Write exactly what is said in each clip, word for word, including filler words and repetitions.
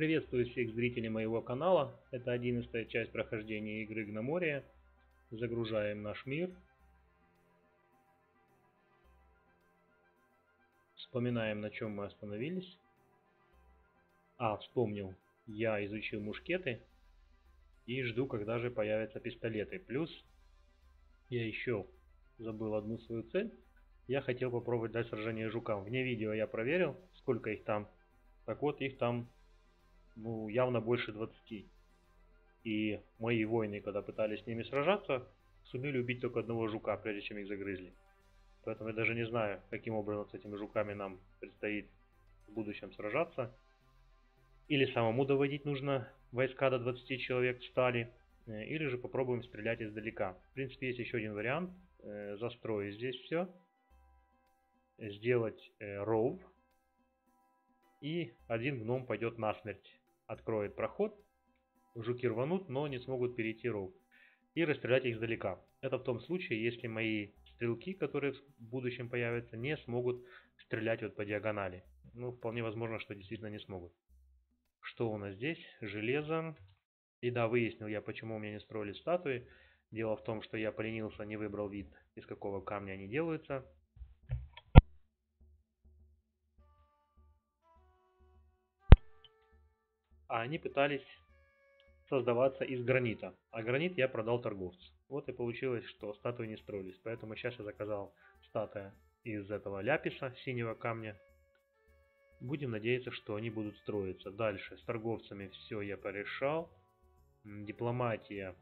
Приветствую всех зрителей моего канала. Это одиннадцатая часть прохождения игры Гномория. Загружаем наш мир. Вспоминаем, на чем мы остановились. А, вспомнил. Я изучил мушкеты. И жду, когда же появятся пистолеты. Плюс я еще забыл одну свою цель. Я хотел попробовать дать сражение жукам. Вне видео я проверил, сколько их там. Так вот, их там ну, явно больше двадцати. И мои воины, когда пытались с ними сражаться, сумели убить только одного жука, прежде чем их загрызли. Поэтому я даже не знаю, каким образом с этими жуками нам предстоит в будущем сражаться. Или самому доводить нужно войска до двадцати человек в стали, или же попробуем стрелять издалека. В принципе, есть еще один вариант. Застроить здесь все. Сделать ров. И один гном пойдет насмерть. Откроет проход. Жуки рванут, но не смогут перейти ров. И расстрелять их издалека. Это в том случае, если мои стрелки, которые в будущем появятся, не смогут стрелять вот по диагонали. Ну, вполне возможно, что действительно не смогут. Что у нас здесь? Железо. И да, выяснил я, почему у меня не строили статуи. Дело в том, что я поленился, не выбрал вид, из какого камня они делаются. А они пытались создаваться из гранита. А гранит я продал торговцу. Вот и получилось, что статуи не строились. Поэтому сейчас я заказал статуя из этого ляписа, синего камня. Будем надеяться, что они будут строиться. Дальше с торговцами все я порешал. Дипломатия.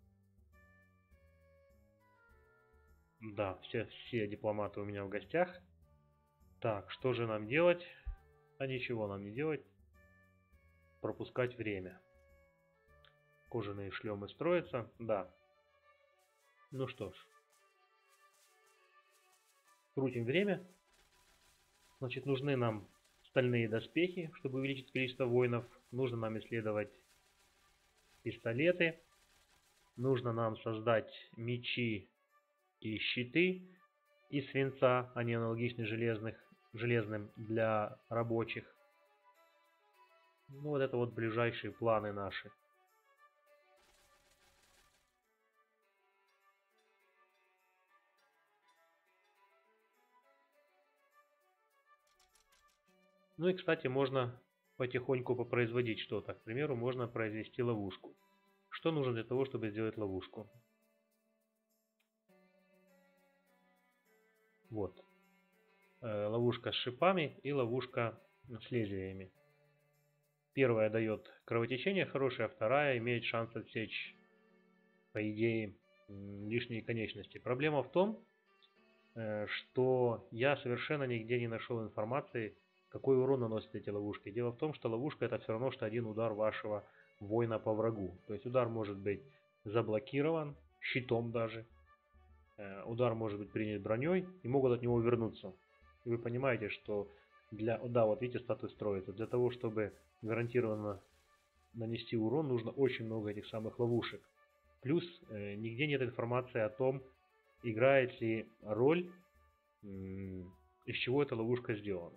Да, все, все дипломаты у меня в гостях. Так, что же нам делать? А ничего нам не делать. Пропускать время. Кожаные шлемы строятся. Да. Ну что ж. Крутим время. Значит, нужны нам стальные доспехи, чтобы увеличить количество воинов. Нужно нам исследовать пистолеты. Нужно нам создать мечи и щиты из свинца. Они аналогичны железных, железным для рабочих. Ну вот это вот ближайшие планы наши. Ну и, кстати, можно потихоньку попроизводить что-то. К примеру, можно произвести ловушку. Что нужно для того, чтобы сделать ловушку? Вот. Э, ловушка с шипами и ловушка с лезвиями. Первая дает кровотечение хорошее, а вторая имеет шанс отсечь, по идее, лишние конечности. Проблема в том, э, что я совершенно нигде не нашел информации, какой урон наносят эти ловушки. Дело в том, что ловушка это все равно, что один удар вашего воина по врагу. То есть удар может быть заблокирован, щитом даже. Удар может быть принят броней и могут от него вернуться. И вы понимаете, что для... Да, вот видите, статуя строится. Для того, чтобы гарантированно нанести урон, нужно очень много этих самых ловушек. Плюс э, нигде нет информации о том, играет ли роль, из чего эта ловушка сделана.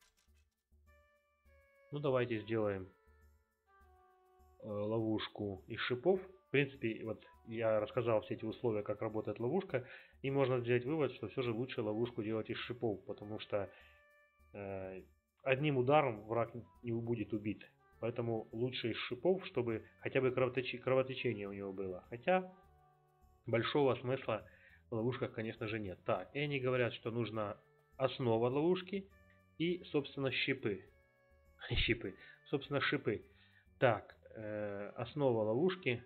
Ну давайте сделаем э, ловушку из шипов. В принципе, вот я рассказал все эти условия, как работает ловушка, и можно сделать вывод, что все же лучше ловушку делать из шипов, потому что э, одним ударом враг не будет убит. Поэтому лучше из шипов, чтобы хотя бы кровотеч... кровотечение у него было. Хотя большого смысла в ловушках, конечно же, нет. Так, и они говорят, что нужна основа ловушки и, собственно, щипы. Щипы. Собственно, шипы. Так, э, основа ловушки.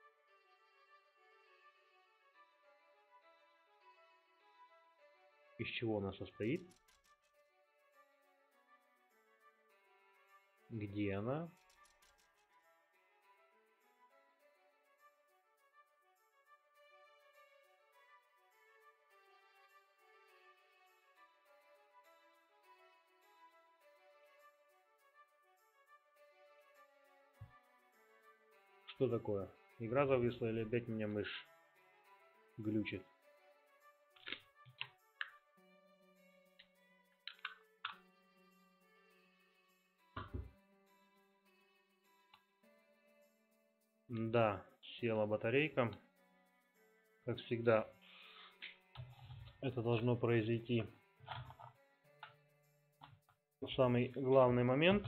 Из чего она состоит? Где она? Что такое? Игра зависла или опять меня мышь глючит? Да, села батарейка. Как всегда, это должно произойти в самый главный момент.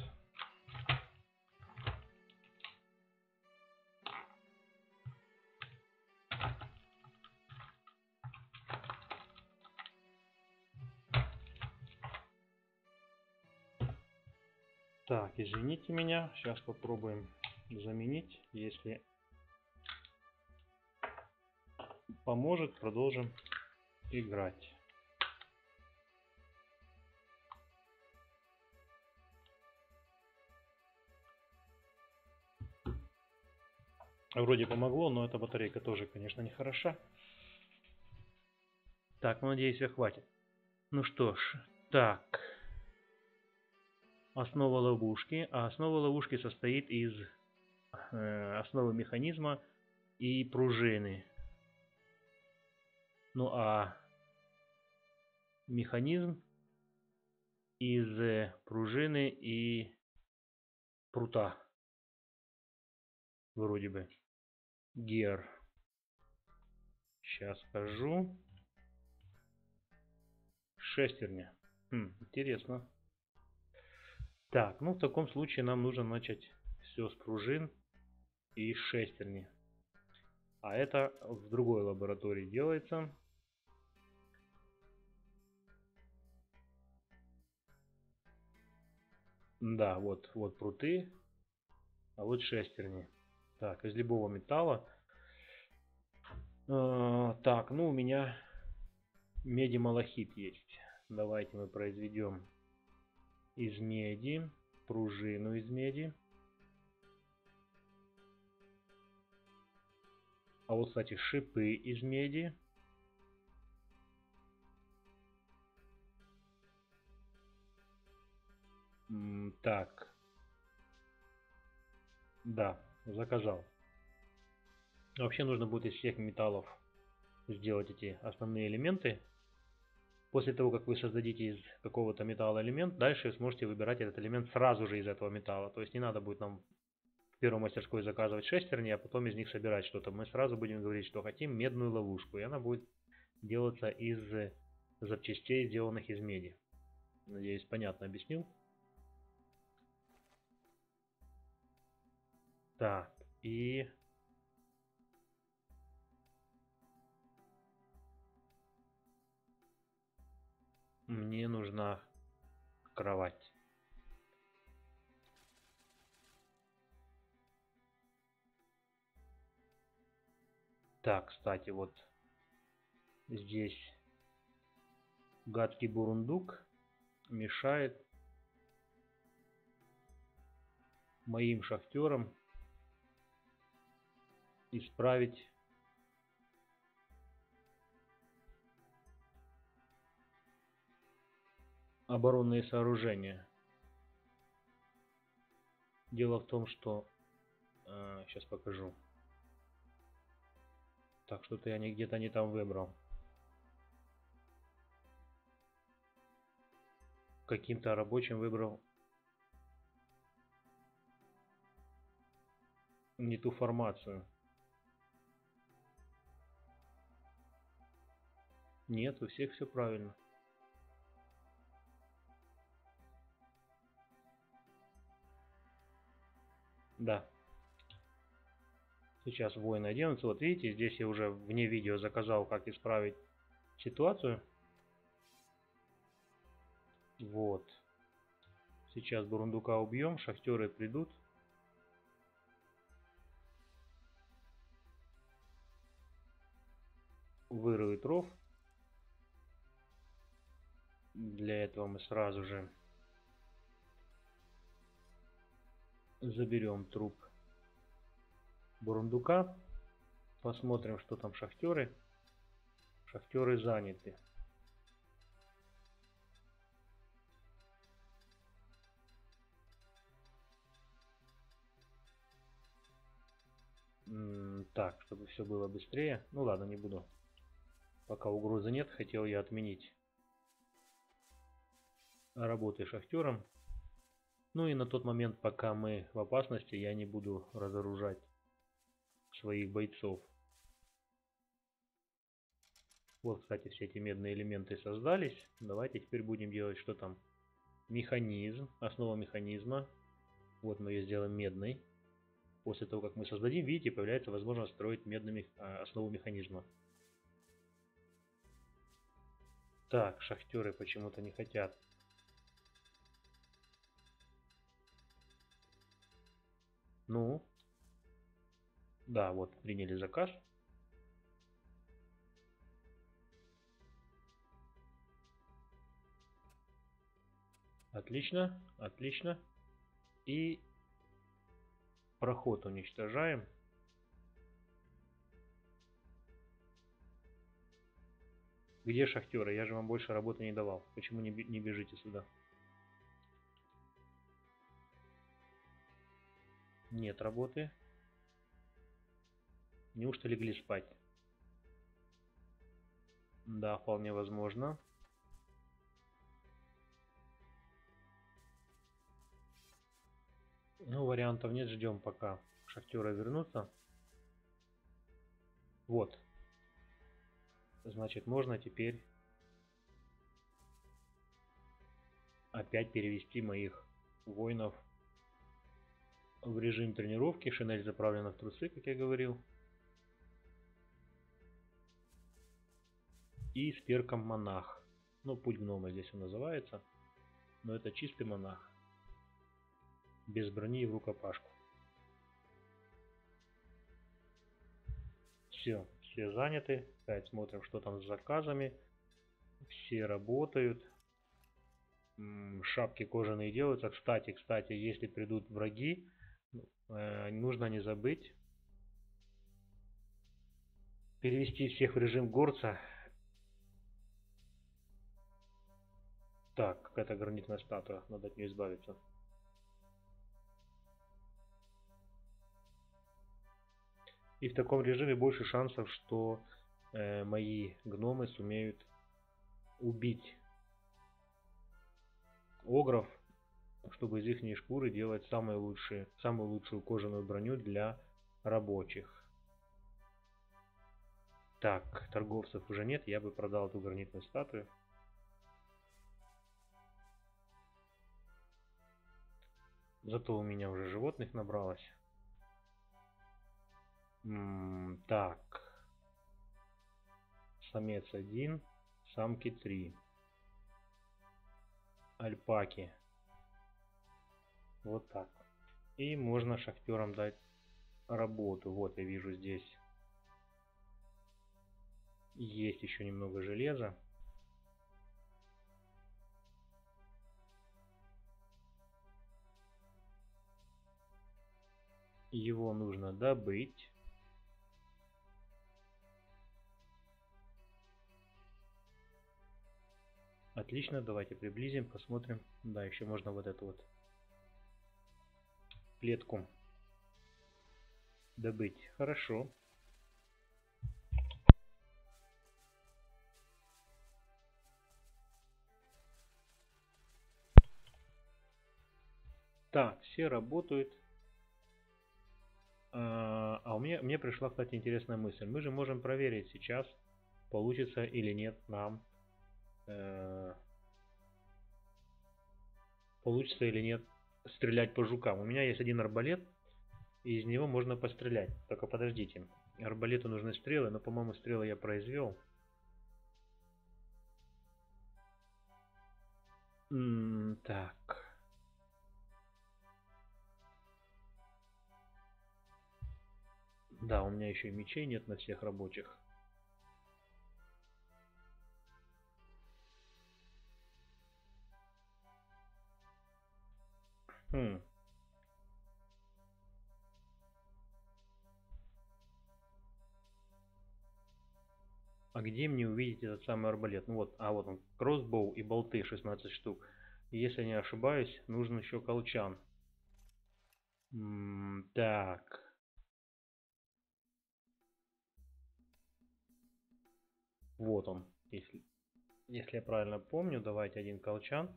Так, извините меня, сейчас попробуем заменить. Если поможет, продолжим играть. Вроде помогло, но эта батарейка тоже, конечно, не хороша. Так, ну, надеюсь, ее хватит. Ну что ж, так. Основа ловушки. А основа ловушки состоит из э, основы механизма и пружины. Ну а механизм из э, пружины и прута. Вроде бы. Гер. Сейчас скажу. Шестерня. Хм, интересно. Так, ну в таком случае нам нужно начать все с пружин и шестерни. А это в другой лаборатории делается. Да, вот, вот пруты, а вот шестерни. Так, из любого металла. Э, так, ну у меня меди-малахит есть. Давайте мы произведем из меди, пружину из меди. А вот, кстати, шипы из меди. М, так. Да, заказал. Вообще нужно будет из всех металлов сделать эти основные элементы. После того, как вы создадите из какого-то металла элемент, дальше вы сможете выбирать этот элемент сразу же из этого металла. То есть не надо будет нам в первой мастерской заказывать шестерни, а потом из них собирать что-то. Мы сразу будем говорить, что хотим медную ловушку. И она будет делаться из запчастей, сделанных из меди. Надеюсь, понятно объяснил. Так, и... мне нужна кровать. Так, кстати, вот здесь гадкий бурундук мешает моим шахтерам исправить оборонные сооружения. Дело в том, что... Э, сейчас покажу. Так, что-то я где-то не там выбрал. Каким-то рабочим выбрал не ту формацию. Нет, у всех все правильно. Да. Сейчас воины оденутся. Вот видите, здесь я уже вне видео заказал, как исправить ситуацию. Вот. Сейчас бурундука убьем, шахтеры придут. Выроют ров. Для этого мы сразу же заберем труп бурундука. Посмотрим, что там шахтеры. Шахтеры заняты. Так, чтобы все было быстрее. Ну ладно, не буду. Пока угрозы нет, хотел я отменить работы шахтером. Ну и на тот момент, пока мы в опасности, я не буду разоружать своих бойцов. Вот, кстати, все эти медные элементы создались. Давайте теперь будем делать, что там. Механизм, основа механизма. Вот мы ее сделаем медной. После того, как мы создадим, видите, появляется возможность строить медными основу механизма. Так, шахтеры почему-то не хотят. Ну, да, вот, приняли заказ. Отлично, отлично. И проход уничтожаем. Где шахтеры? Я же вам больше работы не давал. Почему не не бежите сюда? Нет работы. Неужто легли спать? Да, вполне возможно. Ну, вариантов нет, ждем пока шахтеры вернутся. Вот. Значит, можно теперь опять перевести моих воинов в режим тренировки. Шинель заправлена в трусы, как я говорил. И с перком монах. Ну, путь гнома здесь он называется. Но это чистый монах. Без брони и в рукопашку. Все, все заняты. Опять смотрим, что там с заказами. Все работают. Шапки кожаные делаются. Кстати, кстати, если придут враги, э, нужно не забыть перевести всех в режим горца. Так, какая-то гранитная статуя. Надо от нее избавиться. И в таком режиме больше шансов, что э, мои гномы сумеют убить огров, чтобы из их шкуры делать самые лучшие, самую лучшую кожаную броню для рабочих. Так, торговцев уже нет, я бы продал эту гранитную статую. Зато у меня уже животных набралось. М-м, так. Самец один, самки три. Альпаки. Вот так. И можно шахтерам дать работу. Вот я вижу здесь есть еще немного железа. Его нужно добыть. Отлично, давайте приблизим, посмотрим. Да, еще можно вот эту вот клетку добыть. Хорошо. Так, все работают. А, а у меня мне пришла, кстати, интересная мысль. Мы же можем проверить сейчас, получится или нет нам, э, получится или нет стрелять по жукам. У меня есть один арбалет, и из него можно пострелять. Только подождите. Арбалету нужны стрелы, но, по-моему, стрелы я произвел. М-м, так. Да, у меня еще и мечей нет на всех рабочих. Хм. А где мне увидеть этот самый арбалет? Ну вот, а вот он, кроссбоу и болты шестнадцать штук. И если не ошибаюсь, нужен еще колчан. М-м, так. Вот он, если, если я правильно помню, давайте один колчан.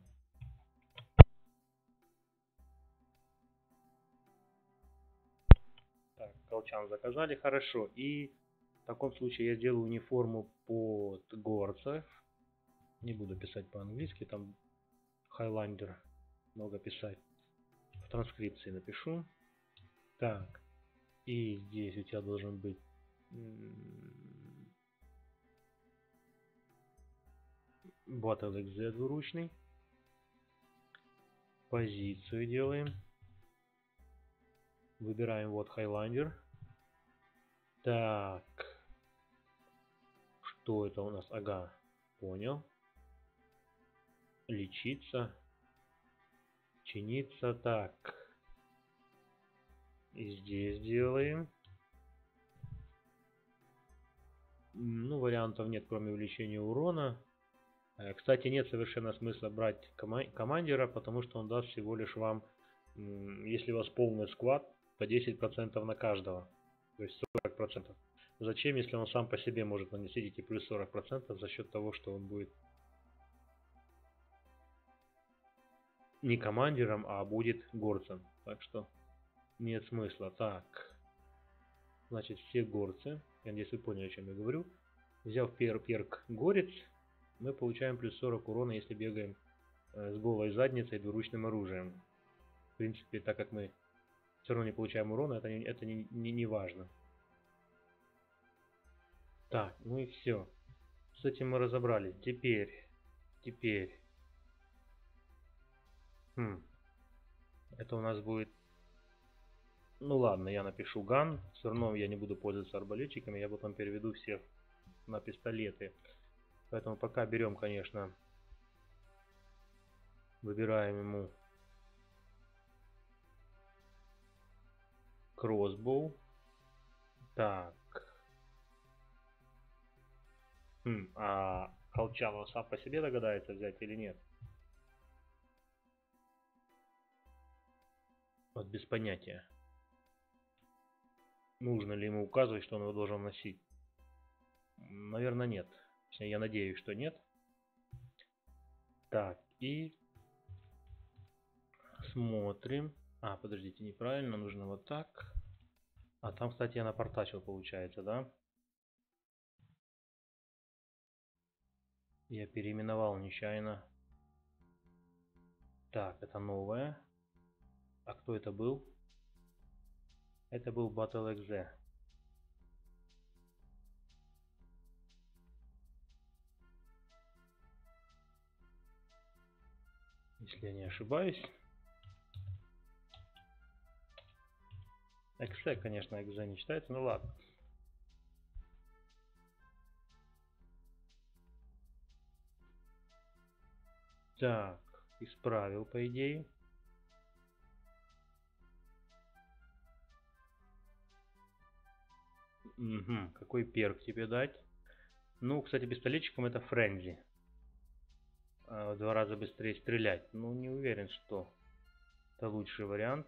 Так, колчан заказали, хорошо. И в таком случае я сделаю униформу под горцев. Не буду писать по-английски, там Highlander много писать. В транскрипции напишу. Так, и здесь у тебя должен быть BattleXZ двуручный. Позицию делаем. Выбираем вот Highlander. Так. Что это у нас? Ага, понял. Лечиться. Чиниться. Так. И здесь делаем. Ну, вариантов нет, кроме увеличения урона. Кстати, нет совершенно смысла брать кома командира, потому что он даст всего лишь вам, если у вас полный сквад, по десять процентов на каждого. То есть сорок процентов. Зачем, если он сам по себе может нанести эти плюс сорок процентов за счет того, что он будет не командиром, а будет горцем. Так что нет смысла. Так. Значит, все горцы. Я надеюсь, вы поняли, о чем я говорю. Взяв пер перк горец, мы получаем плюс сорок урона, если бегаем с голой задницей и двуручным оружием. В принципе, так как мы все равно не получаем урона, это не, это не, не, не важно. Так, ну и все. С этим мы разобрались. Теперь, теперь. Хм. Это у нас будет... Ну ладно, я напишу ган. Все равно я не буду пользоваться арбалетчиками. Я потом переведу всех на пистолеты. Поэтому пока берем, конечно, выбираем ему кроссбоу. Так. Хм, а колчан он сам по себе догадается взять или нет? Вот без понятия. Нужно ли ему указывать, что он его должен носить? Наверное, нет. Я надеюсь, что нет. Так, и смотрим. А, подождите, неправильно, нужно вот так. А там, кстати, я напортачил, получается, да? Я переименовал нечаянно. Так, это новое. А кто это был? Это был BattleXZ. Если я не ошибаюсь. Эксе, конечно, экзе не читается, ну ладно. Так, исправил, по идее. Угу, какой перк тебе дать? Ну, кстати, пистолетчиком это френзи. В два раза быстрее стрелять. Ну, не уверен, что это лучший вариант.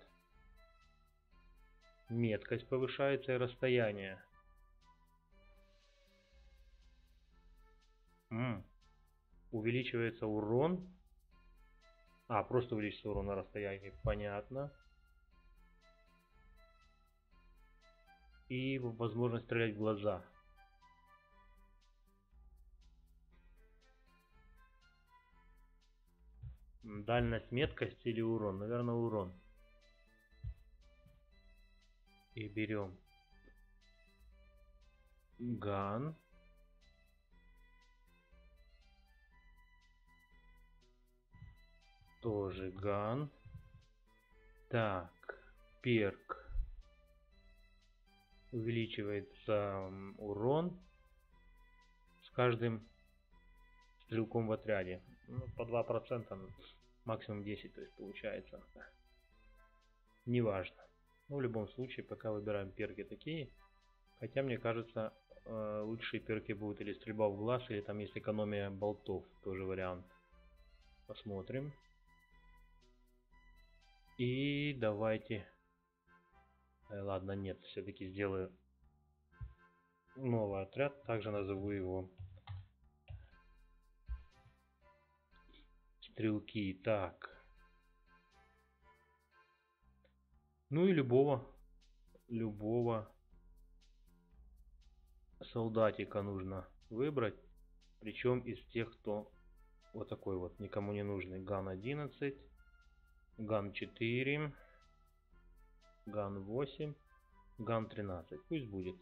Меткость повышается и расстояние. М-м. Увеличивается урон. А, просто увеличивается урон на расстоянии. Понятно. И возможность стрелять в глаза. Дальность, меткость или урон? Наверное, урон. И берем ган. Тоже ган. Так, перк. Увеличивается урон с каждым стрелком в отряде. Ну, по два процента, максимум десять, то есть получается. Неважно. Но в любом случае, пока выбираем перки такие. Хотя, мне кажется, лучшие перки будут или стрельба в глаз, или там есть экономия болтов. Тоже вариант. Посмотрим. И давайте... Ладно, нет, все-таки сделаю новый отряд. Также назову его стрелки. Так. Ну и любого любого солдатика нужно выбрать. Причем из тех, кто вот такой вот, никому не нужный. Ган одиннадцать, Ган четыре, Ган восемь, Ган тринадцать. Пусть будет.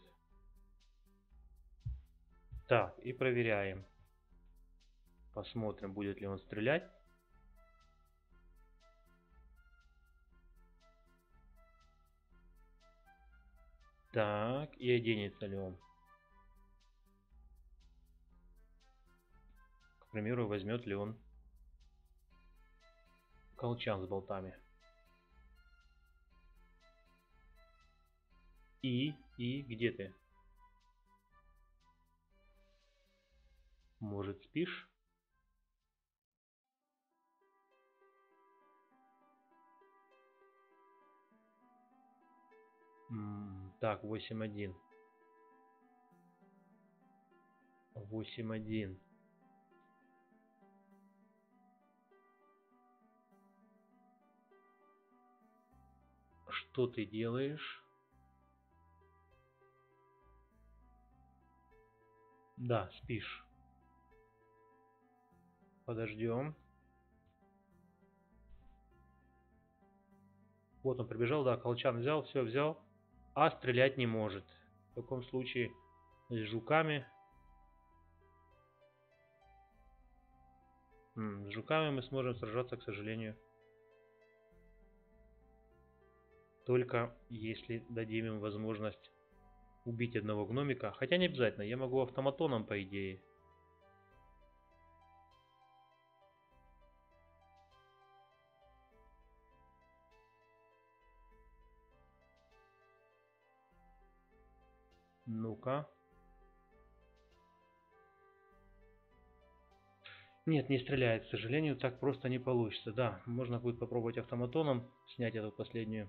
Так, и проверяем. Посмотрим, будет ли он стрелять. Так, и оденется ли он. К примеру, возьмет ли он колчан с болтами. И, и, где ты? Может, спишь? М, Так, восемь один. восемь один. Что ты делаешь? Да, спишь. Подождем. Вот он прибежал, да, колчан взял, все взял, а стрелять не может. В таком случае с жуками... М, С жуками мы сможем сражаться, к сожалению, только если дадим им возможность убить одного гномика. Хотя не обязательно, я могу автоматоном, по идее. Ну-ка. Нет, не стреляет, к сожалению, так просто не получится. Да, можно будет попробовать автоматоном снять эту последнюю.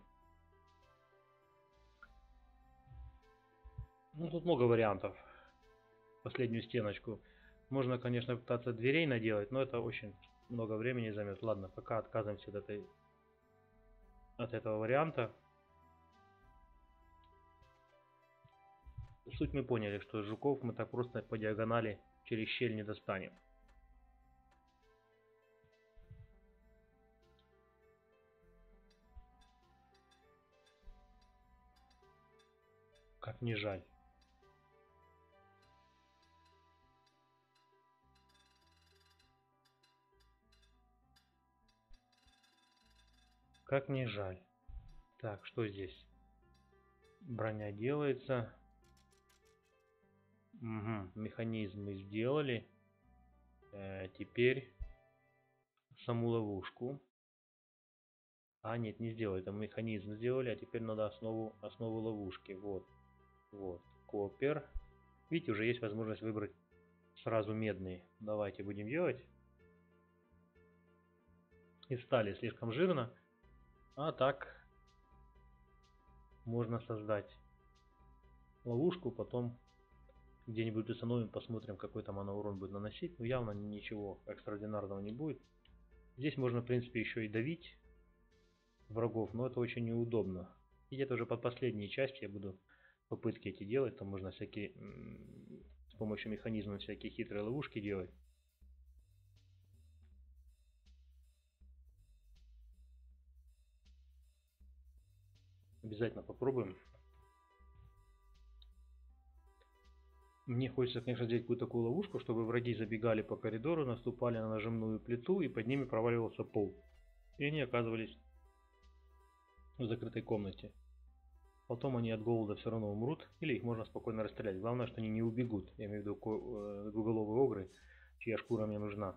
Ну, тут много вариантов. Последнюю стеночку. Можно, конечно, пытаться дверей наделать, но это очень много времени займет. Ладно, пока отказываемся от, этой, от этого варианта. Суть мы поняли, что жуков мы так просто по диагонали через щель не достанем. Как не жаль. Как не жаль. Так, что здесь? Броня делается. Угу, механизм мы сделали. Э, теперь саму ловушку. А, нет, не сделали. Это механизм сделали, а теперь надо основу, основу ловушки. Вот. Вот. Копер. Видите, уже есть возможность выбрать сразу медные. Давайте будем делать. Из стали слишком жирно. А так можно создать ловушку, потом где-нибудь установим, посмотрим, какой там она урон будет наносить. Но явно ничего экстраординарного не будет. Здесь можно, в принципе, еще и давить врагов, но это очень неудобно. И где-то уже под последней части я буду попытки эти делать. Там можно всякие с помощью механизма всякие хитрые ловушки делать. Обязательно попробуем. Мне хочется, конечно, сделать какую-то такую ловушку, чтобы враги забегали по коридору, наступали на нажимную плиту, и под ними проваливался пол. И они оказывались в закрытой комнате. Потом они от голода все равно умрут, или их можно спокойно расстрелять. Главное, что они не убегут. Я имею в виду двуголовые огры, чья шкура мне нужна.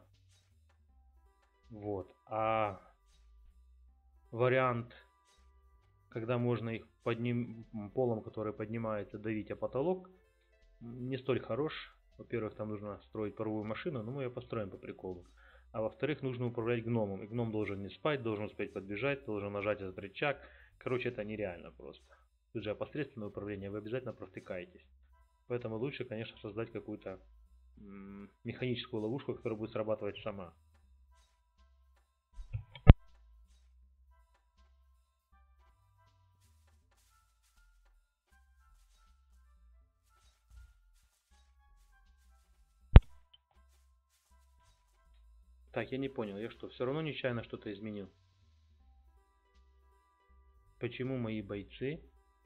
Вот. А вариант, когда можно их подним... полом, который поднимается, давить о потолок, не столь хорош. Во-первых, там нужно строить паровую машину, но мы ее построим по приколу. А во-вторых, нужно управлять гномом. И гном должен не спать, должен успеть подбежать, должен нажать этот рычаг. Короче, это нереально просто. Тут же опосредственное управление, вы обязательно провтыкаетесь. Поэтому лучше, конечно, создать какую-то механическую ловушку, которая будет срабатывать сама. Так, я не понял, я что, все равно нечаянно что-то изменил? Почему мои бойцы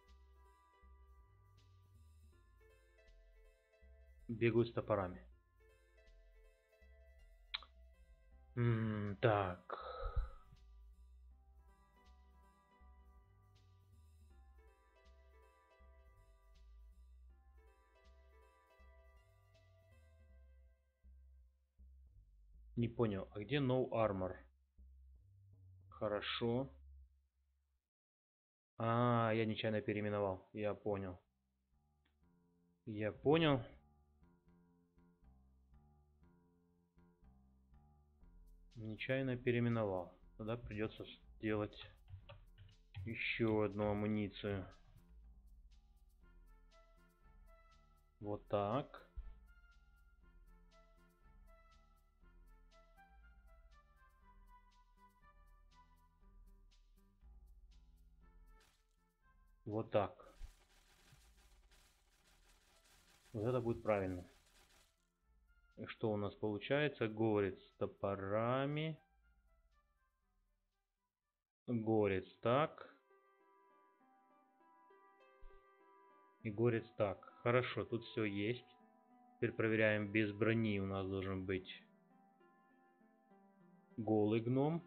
бегают с топорами? М, так. Не понял, а где No Armor? Хорошо. А, я нечаянно переименовал. Я понял. Я понял. Нечаянно переименовал. Тогда придется сделать еще одну амуницию. Вот так. Вот так. Вот это будет правильно. И что у нас получается? Горец с топорами. Горец так. И горец так. Хорошо, тут все есть. Теперь проверяем, без брони у нас должен быть голый гном.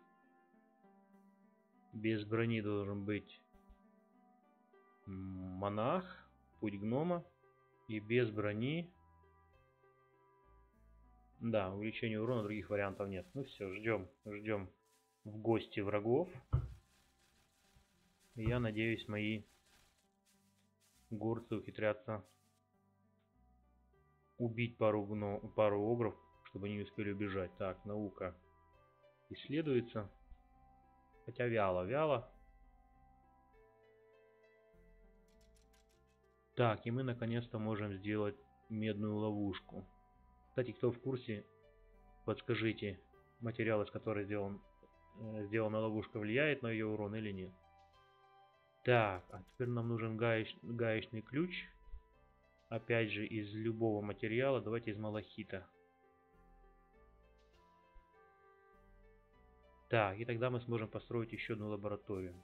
Без брони должен быть монах, путь гнома. И без брони... Да, увеличение урона, других вариантов нет. Ну все, ждем, ждем в гости врагов. И я надеюсь, мои горцы ухитрятся убить пару, гно... пару огров, чтобы они не успели убежать. Так, наука исследуется. Хотя вяло, вяло. Так, и мы наконец-то можем сделать медную ловушку. Кстати, кто в курсе, подскажите, материал, из которого сделан, э, сделана ловушка, влияет на ее урон или нет. Так, а теперь нам нужен гаеч, гаечный ключ. Опять же, из любого материала. Давайте из малахита. Так, и тогда мы сможем построить еще одну лабораторию.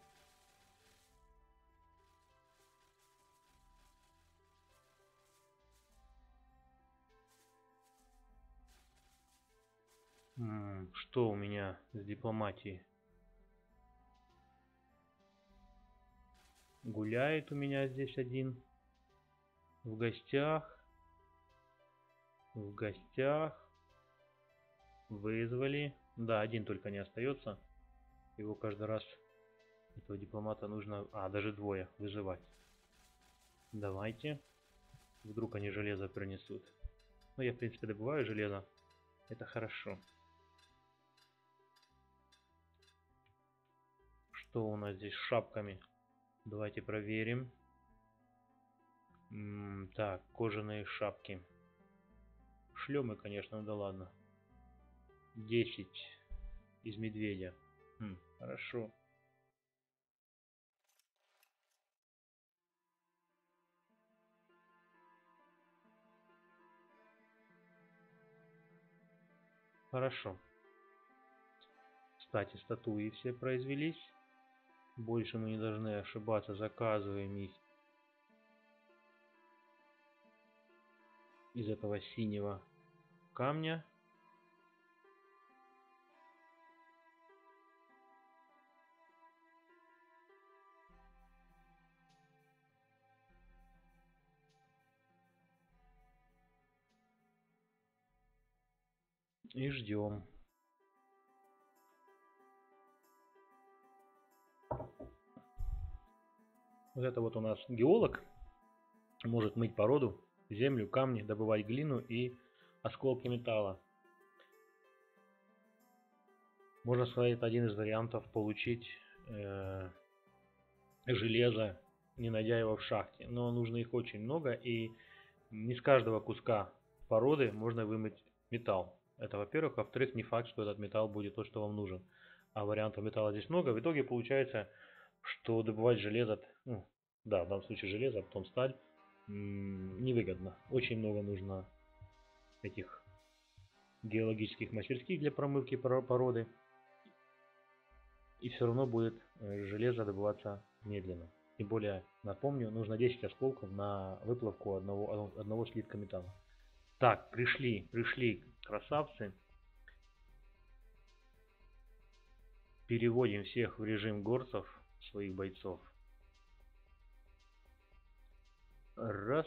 М-м, что у меня с дипломатией? Гуляет у меня здесь один. В гостях. В гостях. Вызвали. Да, один только не остается. Его каждый раз, этого дипломата, нужно... А, даже двое вызывать. Давайте. Вдруг они железо принесут. Ну, я, в принципе, добываю железо. Это хорошо. Что у нас здесь с шапками? Давайте проверим. М-м, так, кожаные шапки. Шлемы, конечно, ну да ладно. десять из медведя. Хм, хорошо. Хорошо. Кстати, статуи все произвелись. Больше мы не должны ошибаться, заказываем их из этого синего камня. И ждем. Вот это вот у нас геолог. Может мыть породу, землю, камни, добывать глину и осколки металла. Можно сказать, это один из вариантов получить э, железо, не найдя его в шахте. Но нужно их очень много, и не с каждого куска породы можно вымыть металл. Это во-первых. Во-вторых, не факт, что этот металл будет то, что вам нужен. А вариантов металла здесь много. В итоге получается, что добывать железо, ну, да, в данном случае железо, а потом сталь, м-м, невыгодно. Очень много нужно этих геологических мастерских для промывки породы. И все равно будет железо добываться медленно. Тем более, напомню, нужно десять осколков на выплавку одного, одного слитка металла. Так, пришли, пришли красавцы. Переводим всех в режим горцев, своих бойцов. Раз.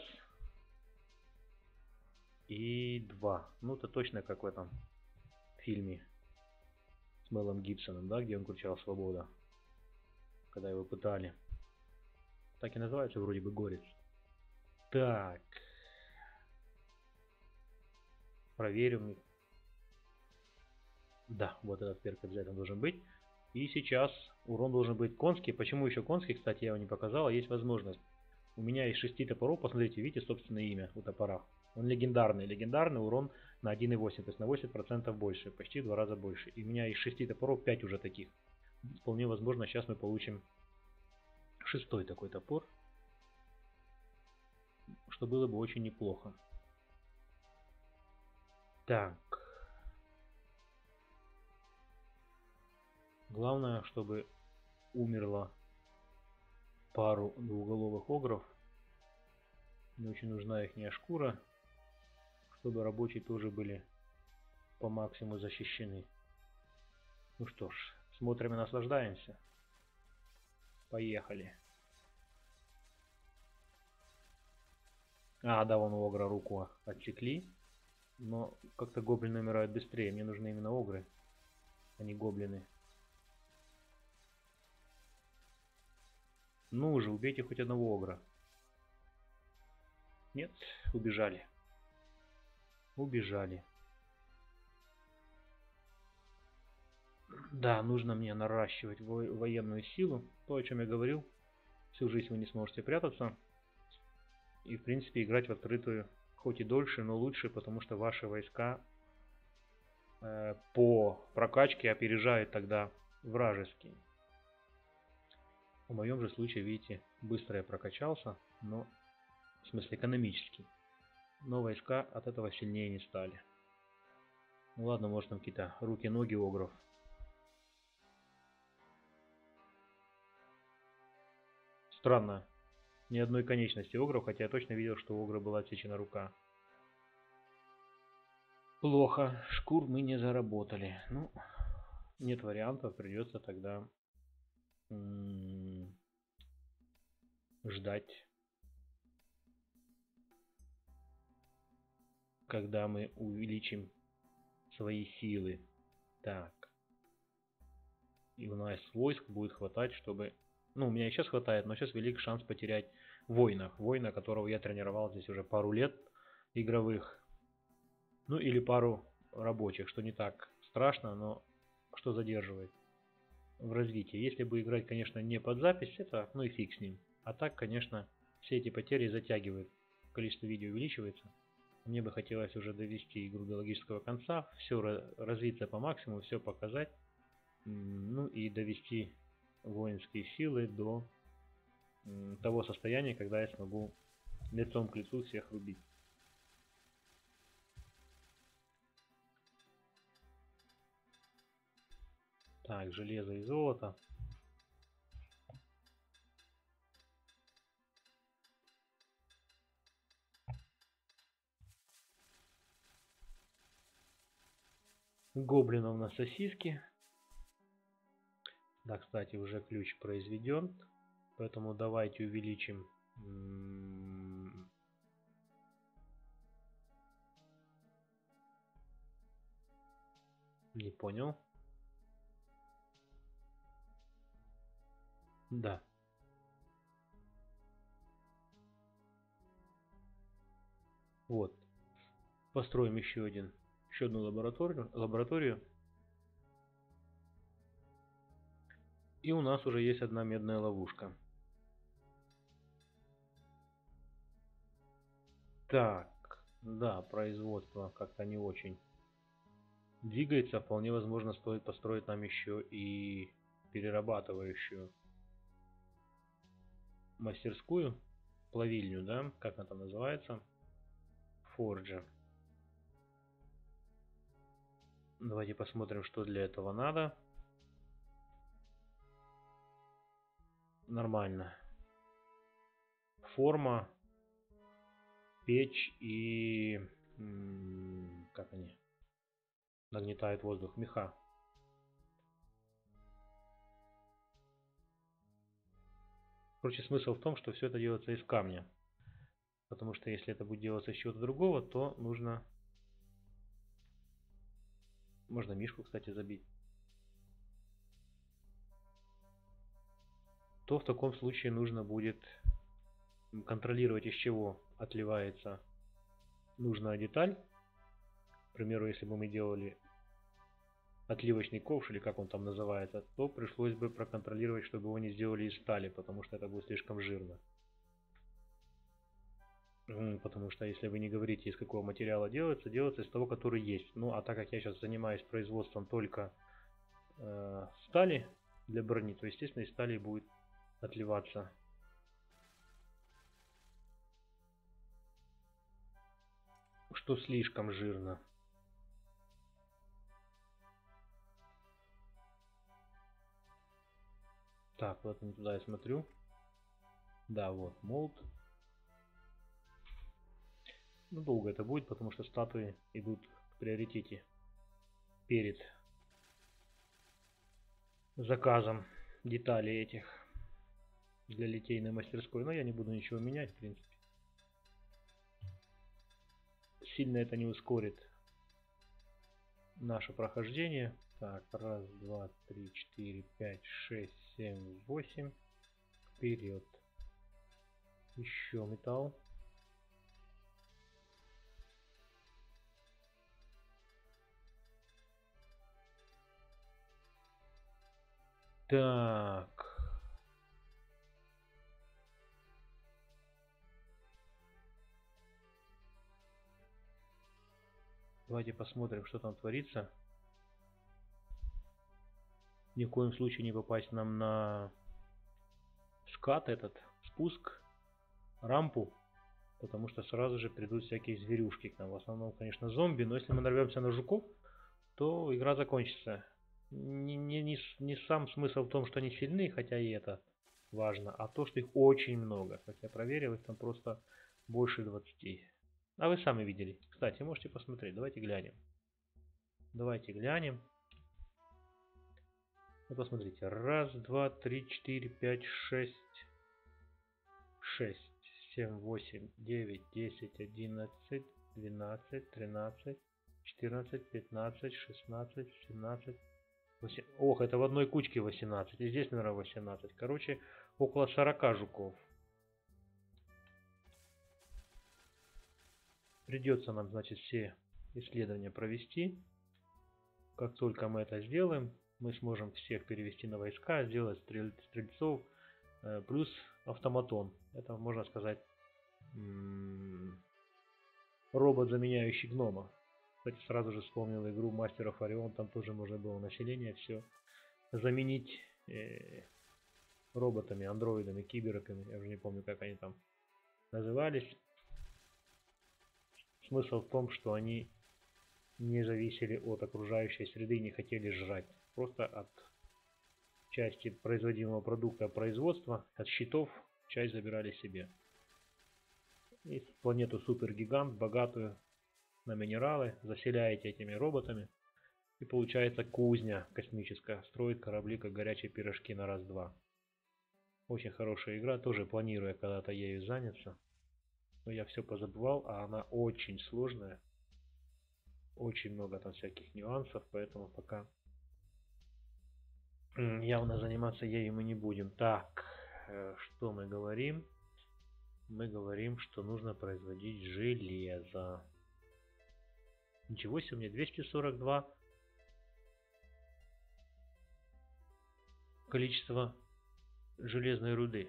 И два. Ну, это точно как в этом фильме с Мелом Гибсоном, да, где он кричал «Свобода», когда его пытали. Так и называется вроде бы горец. Так. Проверим. Да, вот этот перк обязательно должен быть. И сейчас урон должен быть конский. Почему еще конский, кстати, я его не показал. Есть возможность. У меня из шести топоров, посмотрите, видите собственное имя у топора. Он легендарный. Легендарный урон на один и восемь, то есть на восемь процентов больше. Почти в два раза больше. И у меня из шести топоров пять уже таких. Вполне возможно, сейчас мы получим шестой такой топор. Что было бы очень неплохо. Так. Главное, чтобы умерло пару двуголовых огров. Мне очень нужна ихняя шкура, чтобы рабочие тоже были по максимуму защищены. Ну что ж, смотрим и наслаждаемся. Поехали. А, да, вон у огра руку отсекли. Но как-то гоблины умирают быстрее. Мне нужны именно огры, а не гоблины. Ну уже, убейте хоть одного огра. Нет, убежали. Убежали. Да, нужно мне наращивать во военную силу. То, о чем я говорил. Всю жизнь вы не сможете прятаться. И, в принципе, играть в открытую. Хоть и дольше, но лучше, потому что ваши войска э, по прокачке опережают тогда вражеские. В моем же случае, видите, быстро я прокачался, но в смысле экономически. Но войска от этого сильнее не стали. Ну ладно, может там какие-то руки-ноги огров. Странно. Ни одной конечности огров, хотя я точно видел, что у огра была отсечена рука. Плохо. Шкур мы не заработали. Ну, нет вариантов, придется тогда ждать, когда мы увеличим свои силы. Так. И у нас войск будет хватать, чтобы... Ну, у меня и сейчас хватает, но сейчас велик шанс потерять воина. Воина, которого я тренировал здесь уже пару лет игровых. Ну, или пару рабочих, что не так страшно, но что задерживает в развитии. Если бы играть, конечно, не под запись, это, ну и фиг с ним. А так, конечно, все эти потери затягивают. Количество видео увеличивается. Мне бы хотелось уже довести игру до логического конца, все развиться по максимуму, все показать. Ну и довести воинские силы до того состояния, когда я смогу лицом к лицу всех рубить. Так, железо и золото. Гоблинов на сосиски. Да, кстати, уже ключ произведен. Поэтому давайте увеличим. Не понял. Да. Вот. Построим еще один, еще одну лабораторию, лабораторию. И у нас уже есть одна медная ловушка. Так, да, производство как-то не очень двигается. Вполне возможно, стоит построить нам еще и перерабатывающую мастерскую, плавильню, да, как она там называется, форджа. Давайте посмотрим, что для этого надо. Нормально. Форма, печь и... Как они? Нагнетают воздух. Меха. Короче, смысл в том, что все это делается из камня. Потому что если это будет делаться из чего-то другого, то нужно... Можно мишку, кстати, забить. То в таком случае нужно будет контролировать, из чего отливается нужная деталь. К примеру, если бы мы делали отливочный ковш, или как он там называется, то пришлось бы проконтролировать, чтобы его не сделали из стали, потому что это будет слишком жирно. Потому что если вы не говорите, из какого материала делается, делается из того, который есть. Ну а так как я сейчас занимаюсь производством только э, стали для брони, то естественно из стали будет отливаться что слишком жирно. Так, вот не туда я смотрю. Да, вот молд. Ну, долго это будет, потому что статуи идут в приоритете перед заказом деталей этих для литейной мастерской. Но я не буду ничего менять, в принципе. Сильно это не ускорит наше прохождение. Так, раз, два, три, четыре, пять, шесть, семь, восемь. Вперед. Еще металл. Так. Давайте посмотрим, что там творится. Ни в коем случае не попасть нам на скат этот, спуск, рампу, потому что сразу же придут всякие зверюшки к нам. В основном, конечно, зомби, но если мы нарвемся на жуков, то игра закончится. Не, не, не, не сам смысл в том, что они сильны, хотя и это важно, а то, что их очень много. Как я проверил, их там просто больше двадцати. А вы сами видели. Кстати, можете посмотреть. Давайте глянем. Давайте глянем. Ну, посмотрите. Раз, два, три, четыре, пять, шесть. Шесть, семь, восемь, девять, десять, одиннадцать, двенадцать, тринадцать, четырнадцать, пятнадцать, шестнадцать, семнадцать. восемь... Ох, это в одной кучке восемнадцать. И здесь, наверное, восемнадцать. Короче, около сорока жуков. Придется нам, значит, все исследования провести. Как только мы это сделаем, мы сможем всех перевести на войска, сделать стрель... стрельцов, э, плюс автоматон. Это, можно сказать, робот, заменяющий гнома. Кстати, сразу же вспомнил игру Мастеров Орион. Там тоже можно было население все заменить э, роботами, андроидами, киберками. Я уже не помню, как они там назывались. Смысл в том, что они не зависели от окружающей среды и не хотели жрать. Просто от части производимого продукта производства, от счетов, часть забирали себе. И планету супергигант, богатую на минералы, заселяете этими роботами. И получается кузня космическая. Строит корабли, как горячие пирожки на раз-два. Очень хорошая игра. Тоже планирую когда-то ею заняться. Но я все позабывал, а она очень сложная. Очень много там всяких нюансов, поэтому пока явно заниматься ею мы не будем. Так, что мы говорим? Мы говорим, что нужно производить железо. Ничего себе, мне двести сорок два количество железной руды.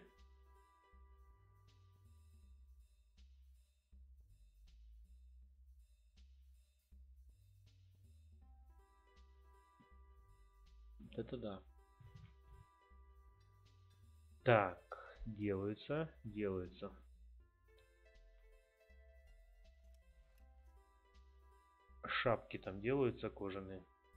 Это да. Так, делаются, делаются. Шапки там делаются кожаные.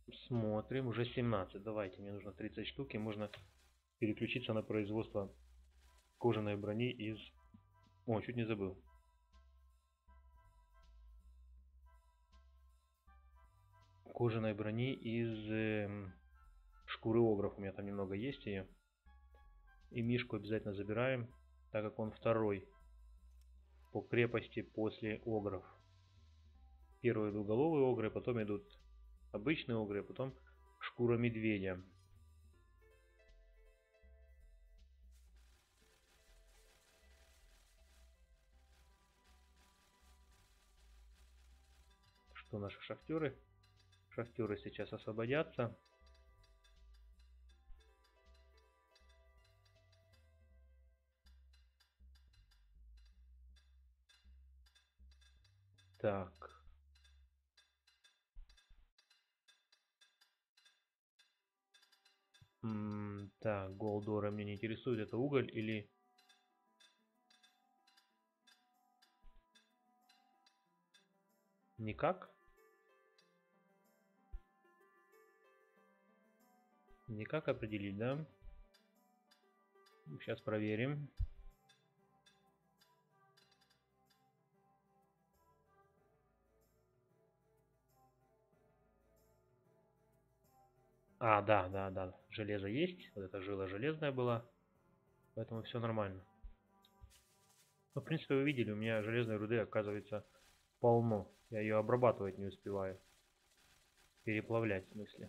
Смотрим, уже семнадцать. Давайте, мне нужно тридцать штук, и можно переключиться на производство кожаной брони из... О, чуть не забыл. Кожаной брони из э, шкуры огров. У меня там немного есть ее. И мишку обязательно забираем, так как он второй по крепости после огров. Первые идут головые огры, потом идут обычные огры, потом шкура медведя. Что наши шахтеры? Шахтеры сейчас освободятся. Так. М, так, голдора меня не интересует. Это уголь или... Никак? Никак определить, да? Сейчас проверим. А, да, да, да. Железо есть. Вот эта жила железная была. Поэтому все нормально. Ну, в принципе, вы видели, у меня железной руды, оказывается, полно. Я ее обрабатывать не успеваю. Переплавлять, в смысле.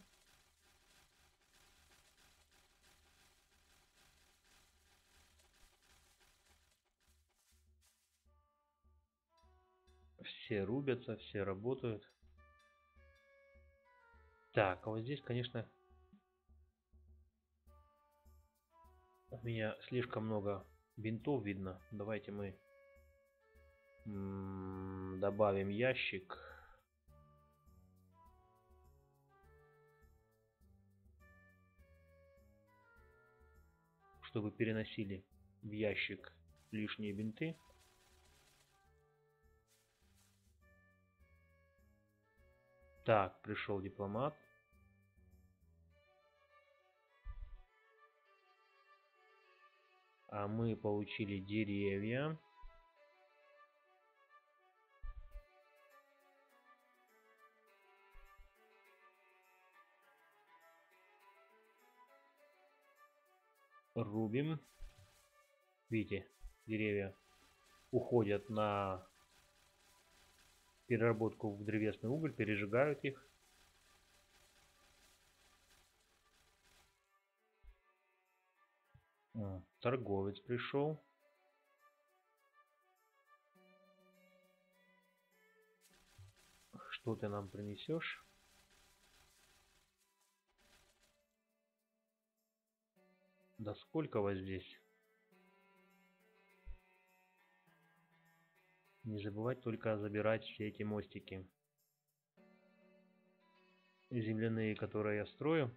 Все рубятся, все работают. Так, а вот здесь, конечно, у меня слишком много бинтов видно. Давайте мы м, добавим ящик. Чтобы переносили в ящик лишние бинты. Так, пришел дипломат. А мы получили деревья. Рубим. Видите, деревья уходят на переработку в древесный уголь, пережигают их. О, торговец пришел. Что ты нам принесешь? Да сколько вас здесь? Не забывать только забирать все эти мостики земляные, которые я строю.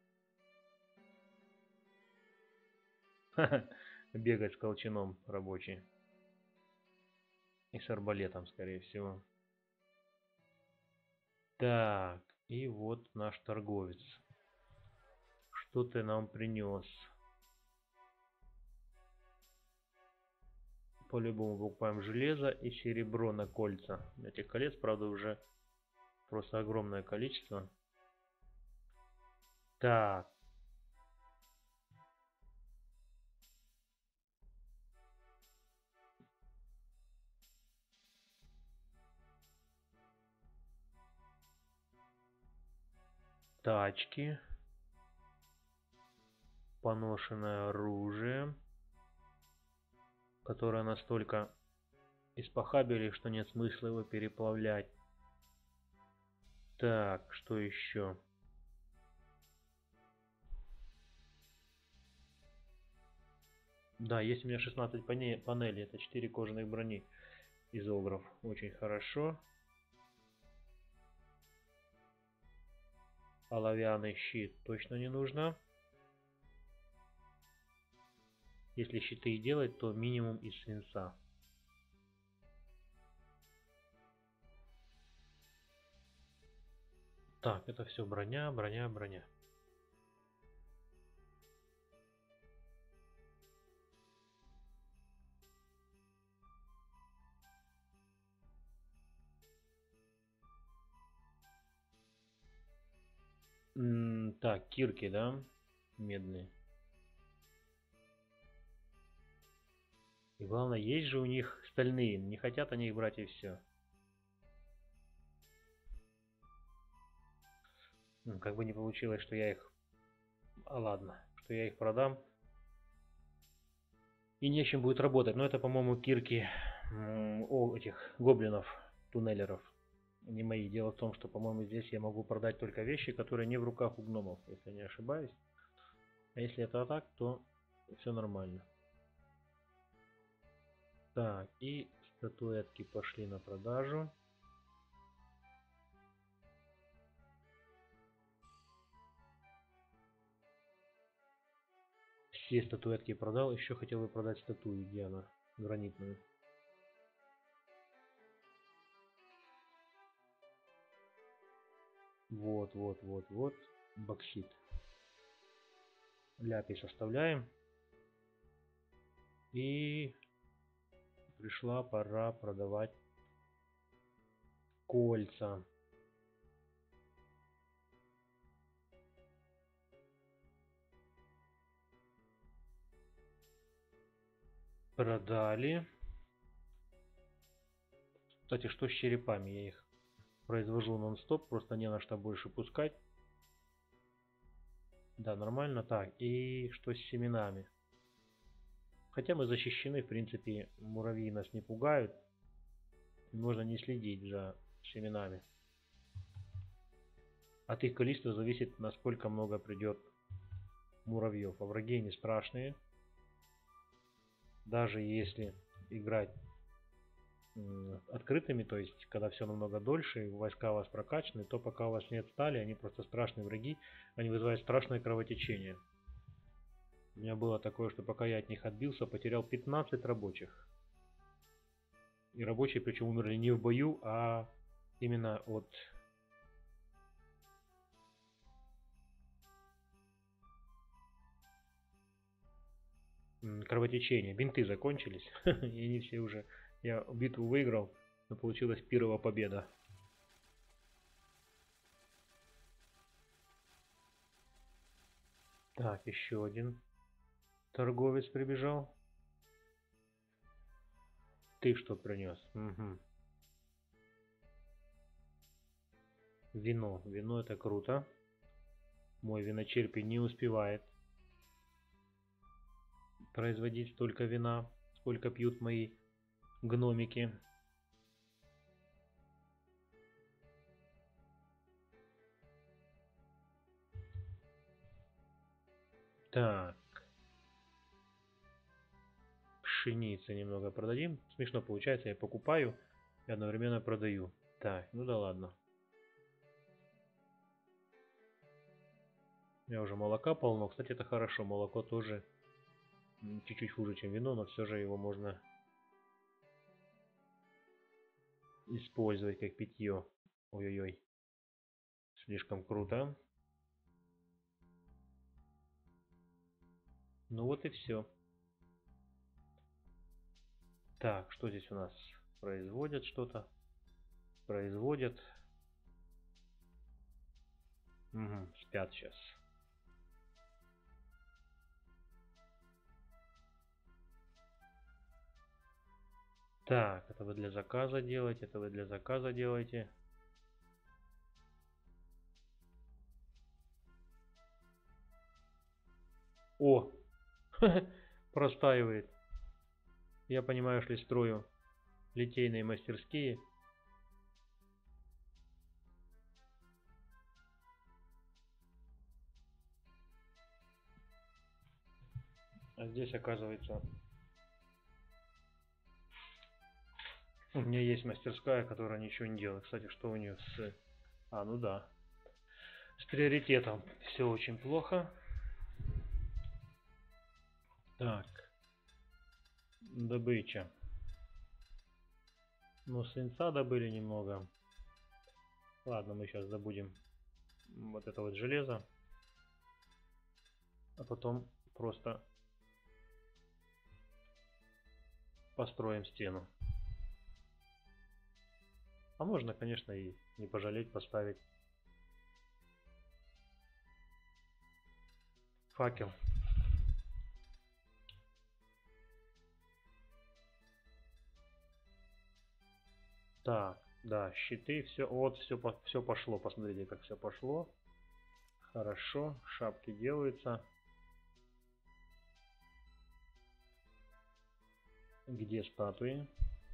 Бегать с колчаном рабочий. И с арбалетом, скорее всего. Так, и вот наш торговец. Что ты нам принес? По-любому покупаем железо и серебро на кольца. Этих колец, правда, уже просто огромное количество. Так. Тачки. Поношенное оружие, которое настолько испохабили, что нет смысла его переплавлять. Так, что еще? Да, есть у меня шестнадцать панелей, это четыре кожаных брони из огров. Очень хорошо. Оловянный щит точно не нужно. Если щиты и делать, то минимум из свинца. Так, это все броня, броня, броня. М, так, кирки, да? Медные. И главное, есть же у них стальные. Не хотят они их брать и все. Ну, как бы не получилось, что я их... А ладно, что я их продам. И нечем будет работать. Но это, по-моему, кирки м, о, этих гоблинов, туннелеров. Не мои. Дело в том, что, по-моему, здесь я могу продать только вещи, которые не в руках у гномов, если не ошибаюсь. А если это так, то все нормально. Так, и статуэтки пошли на продажу. Все статуэтки продал. Еще хотел бы продать статую, где она? Гранитную. Вот, вот, вот, вот. Боксит. Ляпис оставляем. И пришла пора продавать кольца. Продали. Кстати, что с черепами? Я их произвожу нон-стоп, просто не на что больше пускать. Да, нормально. Так, и что с семенами? Хотя мы защищены, в принципе, муравьи нас не пугают. Можно не следить за семенами. От их количества зависит, насколько много придет муравьев. А враги не страшные. Даже если играть открытыми, то есть когда все намного дольше, и войска у вас прокачаны, то пока у вас нет стали, они просто страшные враги, они вызывают страшное кровотечение. У меня было такое, что пока я от них отбился, потерял пятнадцать рабочих. И рабочие причем умерли не в бою, а именно от кровотечения. Бинты закончились, и они все уже... Я битву выиграл, но получилась первая победа. Так, еще один торговец прибежал. Ты что принес? Угу. Вино. Вино это круто. Мой виночерпий не успевает производить столько вина, сколько пьют мои гномики. Так. Пшеницы немного продадим. Смешно получается, я покупаю и одновременно продаю. Так, ну да ладно. У меня уже молока полно. Кстати, это хорошо. Молоко тоже чуть-чуть хуже, чем вино, но все же его можно использовать как питье. Ой-ой-ой. Слишком круто. Ну вот и все. Так, что здесь у нас? Производят что-то. Производят. Угу, спят сейчас. Так, это вы для заказа делаете, это вы для заказа делаете. О, простаивает. Я, понимаешь ли, строю литейные мастерские. А здесь, оказывается, у меня есть мастерская, которая ничего не делает. Кстати, что у нее с... А, ну да. С приоритетом все очень плохо. Так. Добыча. Ну, свинца добыли немного. Ладно, мы сейчас добудем вот это вот железо. А потом просто построим стену. А можно, конечно, и не пожалеть поставить факел. Так, да, щиты, все, вот, все, все пошло, посмотрите, как все пошло. Хорошо, шапки делаются. Где статуи?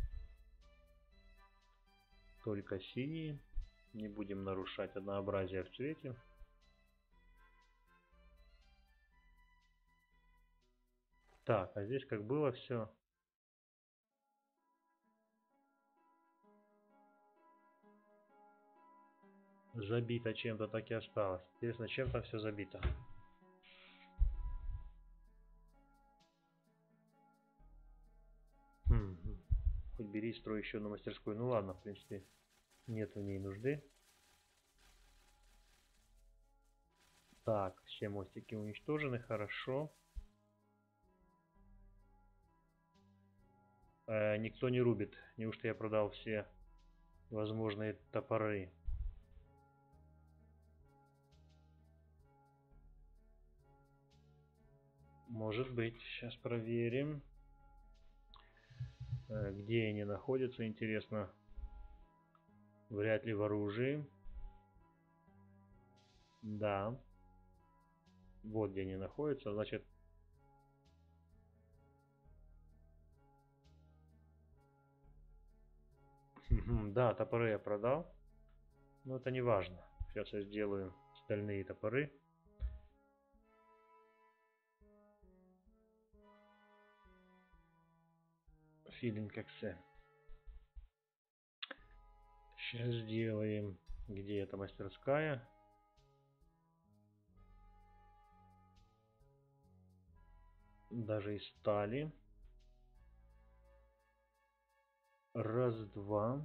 Только синие. Не будем нарушать однообразие в цвете. Так, а здесь как было все. Забито чем-то, так и осталось. Интересно, чем там все забито. Хм. Хоть бери, строй еще одну мастерскую. Ну ладно, в принципе, нет в ней нужды. Так, все мостики уничтожены, хорошо. Э, никто не рубит. Неужто я продал все возможные топоры? Может быть, сейчас проверим. Э, где они находятся, интересно. Вряд ли в оружии. Да. Вот где они находятся, значит... Да, топоры я продал. Но это не важно. Сейчас я сделаю стальные топоры. Филинг эксе. Сейчас сделаем. Где эта мастерская? Даже из стали. Раз, два.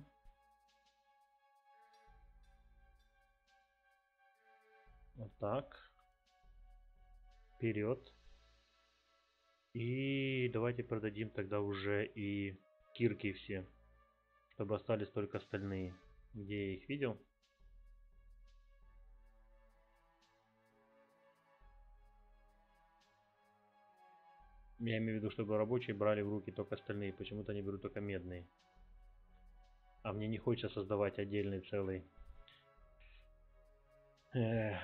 Вот так. Вперед. И давайте продадим тогда уже и кирки все. Чтобы остались только остальные. Где я их видел? Я имею в виду, чтобы рабочие брали в руки только остальные. Почему-то они берут только медные. А мне не хочется создавать отдельный целый... Эх.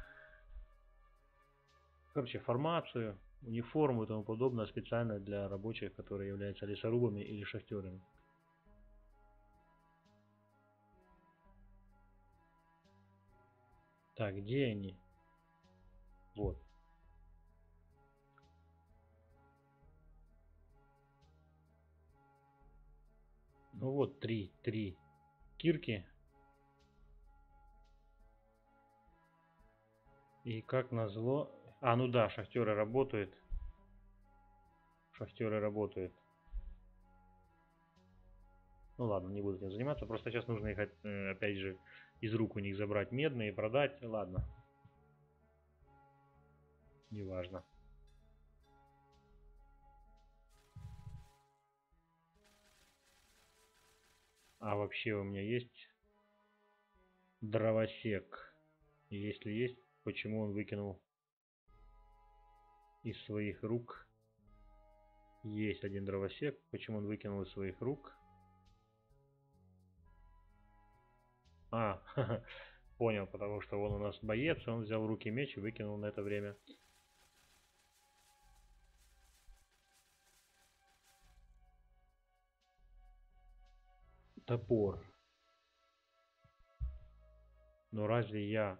Короче, формацию, униформу и тому подобное специально для рабочих, которые являются лесорубами или шахтерами. Так, где они? Вот. Ну вот, три, три кирки. И как назло... А, ну да, шахтеры работают. Шахтеры работают. Ну ладно, не буду этим заниматься. Просто сейчас нужно их, опять же, из рук у них забрать медные и продать. Ладно. Неважно. А вообще у меня есть дровосек. И если есть, почему он выкинул из своих рук? Есть один дровосек. Почему он выкинул из своих рук? А, понял, потому что он у нас боец, он взял в руки меч и выкинул на это время. Топор. Но разве я...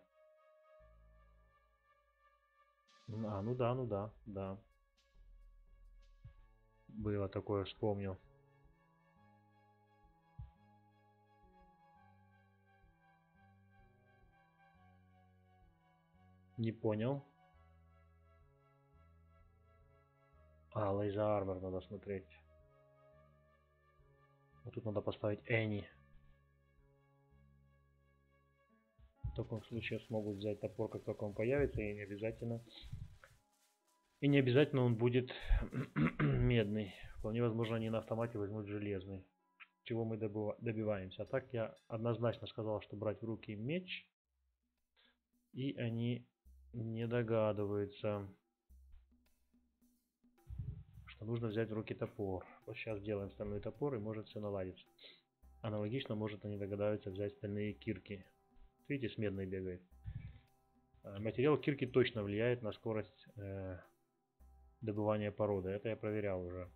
А, ну да, ну да, да. Было такое, вспомнил. Не понял. А, Лейза Армор надо смотреть. Вот тут надо поставить Энни. таком случае смогут взять топор, как только он появится, и не обязательно, и не обязательно он будет медный. Вполне возможно, они на автомате возьмут железный, чего мы добиваемся. А так я однозначно сказал, что брать в руки меч, и они не догадываются, что нужно взять в руки топор. Вот сейчас делаем стальной топор, и может все наладиться. Аналогично, может, они догадаются взять стальные кирки. Видите, с медной бегает. Материал кирки точно влияет на скорость э, добывания породы. Это я проверял уже.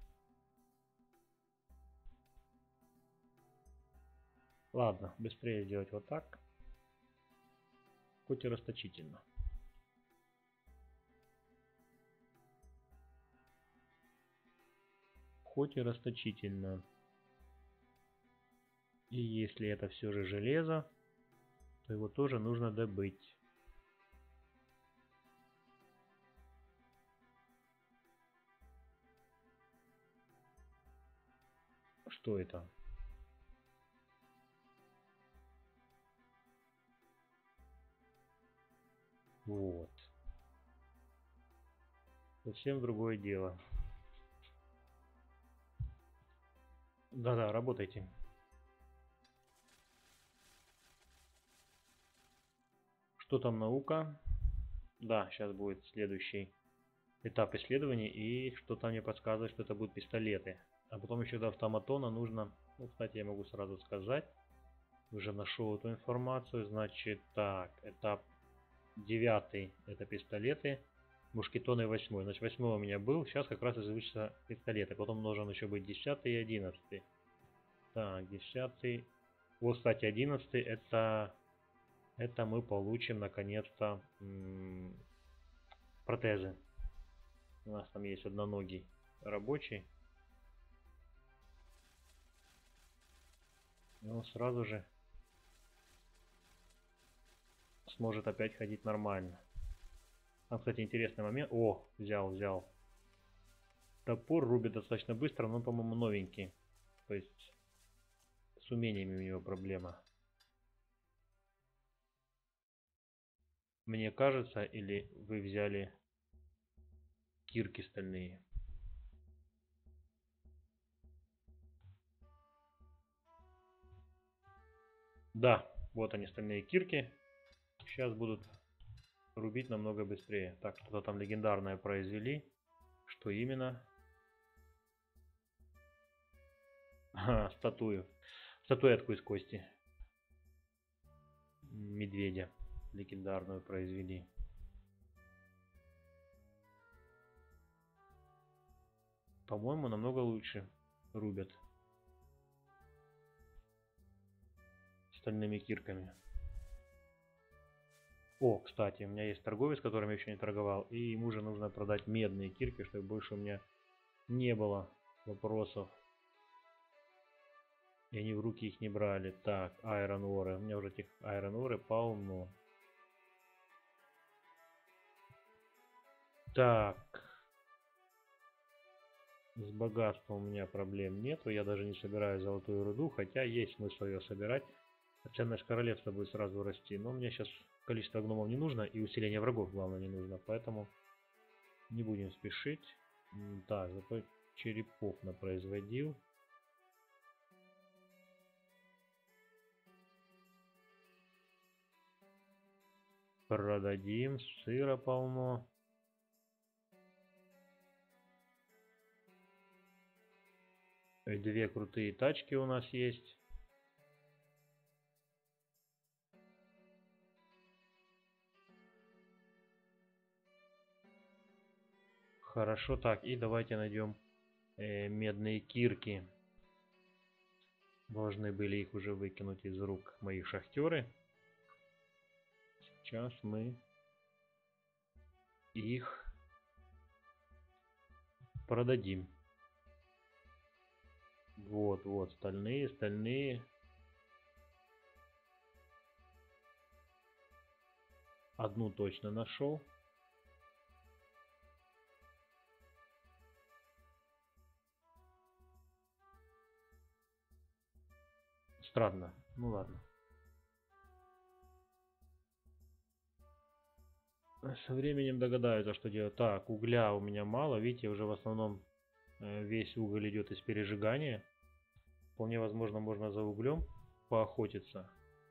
Ладно, быстрее сделать вот так. Хоть и расточительно. Хоть и расточительно. И если это все же железо, то его тоже нужно добыть. Что это? Вот. Совсем другое дело. Да-да, работайте. Что там наука? Да, сейчас будет следующий этап исследований, и что-то мне подсказывает, что это будут пистолеты. А потом еще до автоматона нужно, ну, кстати, я могу сразу сказать, уже нашел эту информацию. Значит, так, этап девятый это пистолеты, мушкетоны восьмой. Значит, восьмой у меня был, сейчас как раз изучится пистолеты. Потом должен еще быть десятый и одиннадцатый. Так, десятый. Вот, кстати, одиннадцатый это, это мы получим наконец-то протезы. У нас там есть одноногий рабочий. И он сразу же сможет опять ходить нормально. Там, кстати, интересный момент. О, взял, взял. Топор рубит достаточно быстро, но, по-моему, новенький. То есть с умениями у него проблема. Мне кажется, или вы взяли кирки стальные? Да, вот они, стальные кирки. Сейчас будут рубить намного быстрее. Так, что-то там легендарное произвели. Что именно? Ага, статую. Статуэтку из кости медведя легендарную произвели. По-моему, намного лучше рубят стальными кирками. О, кстати, у меня есть торговец, с которым я еще не торговал, и ему же нужно продать медные кирки, чтобы больше у меня не было вопросов. И они в руки их не брали. Так, Iron Ore. У меня уже этих Iron Ore полно. Так. С богатством у меня проблем нету. Я даже не собираю золотую руду, хотя есть смысл ее собирать. Ценность королевства будет сразу расти. Но мне сейчас количество гномов не нужно, и усиление врагов, главное, не нужно. Поэтому не будем спешить. Так, зато черепов напроизводил. Продадим. Сыра полно. Две крутые тачки у нас есть. Хорошо, так, и давайте найдем э, медные кирки. Должны были их уже выкинуть из рук мои шахтеры. Сейчас мы их продадим. Вот, вот, стальные, стальные. Одну точно нашел. Странно. Ну ладно. Со временем догадаются, что делать. Так, угля у меня мало. Видите, уже в основном весь уголь идет из пережигания. Вполне возможно, можно за углем поохотиться.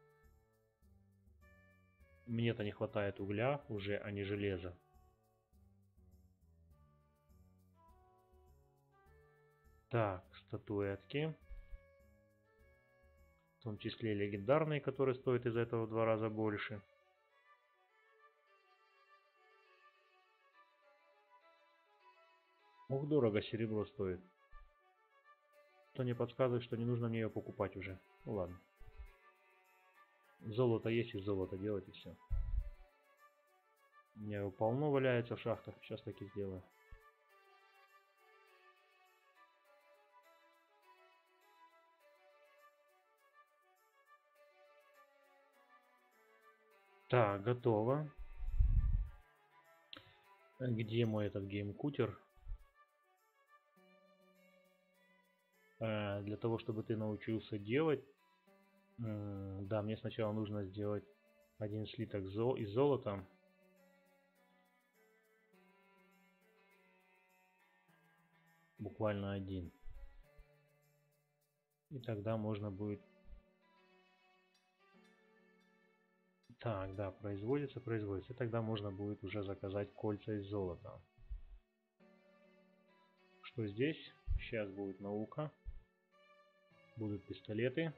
Мне-то не хватает угля уже, а не железа. Так, статуэтки. В том числе легендарные, которые стоят из-за этого в два раза больше. Ух, дорого серебро стоит. Что мне подсказывает, что не нужно мне ее покупать уже. Ну ладно. Золото есть, из золота делать и все. У меня его полно валяется в шахтах. Сейчас таки сделаю. Так, готово. Где мой этот геймкутер? Для того, чтобы ты научился делать, да, мне сначала нужно сделать один слиток из золота. Буквально один. И тогда можно будет... Так, да, производится, производится. И тогда можно будет уже заказать кольца из золота. Что здесь? Сейчас будет наука. Будут пистолеты.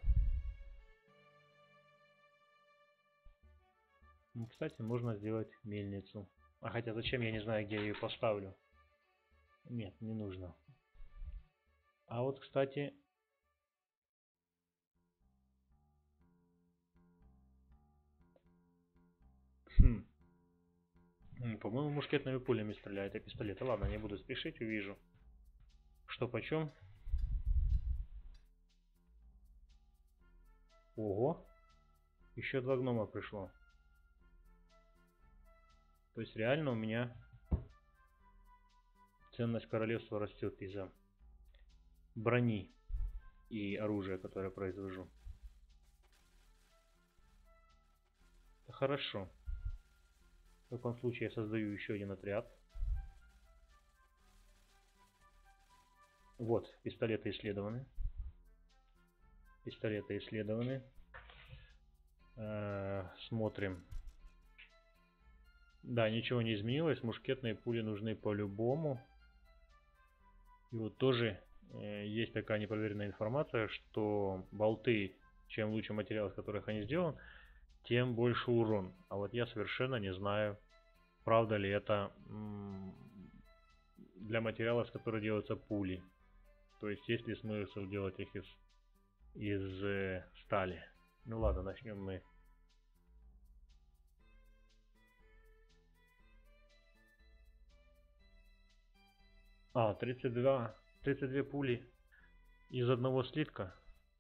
Ну, кстати, можно сделать мельницу. А хотя зачем, я не знаю, где я ее поставлю. Нет, не нужно. А вот, кстати... Хм. По-моему, мушкетными пулями стреляет, а пистолеты. Ладно, не буду спешить, увижу. Что почем? Ого! Еще два гнома пришло. То есть реально у меня ценность королевства растет из-за брони и оружия, которое я произвожу. Это хорошо. В таком случае я создаю еще один отряд. Вот, пистолеты исследованы. Пистолеты исследованы. Э-э, смотрим. Да, ничего не изменилось. Мушкетные пули нужны по-любому. И вот тоже э, есть такая непроверенная информация, что болты, чем лучше материал, из которых они сделаны, тем больше урон. А вот я совершенно не знаю, правда ли это для материалов, из которых делаются пули. То есть есть ли смысл делать их из, из э, стали. Ну ладно, начнем мы. А, тридцать два, тридцать две пули из одного слитка.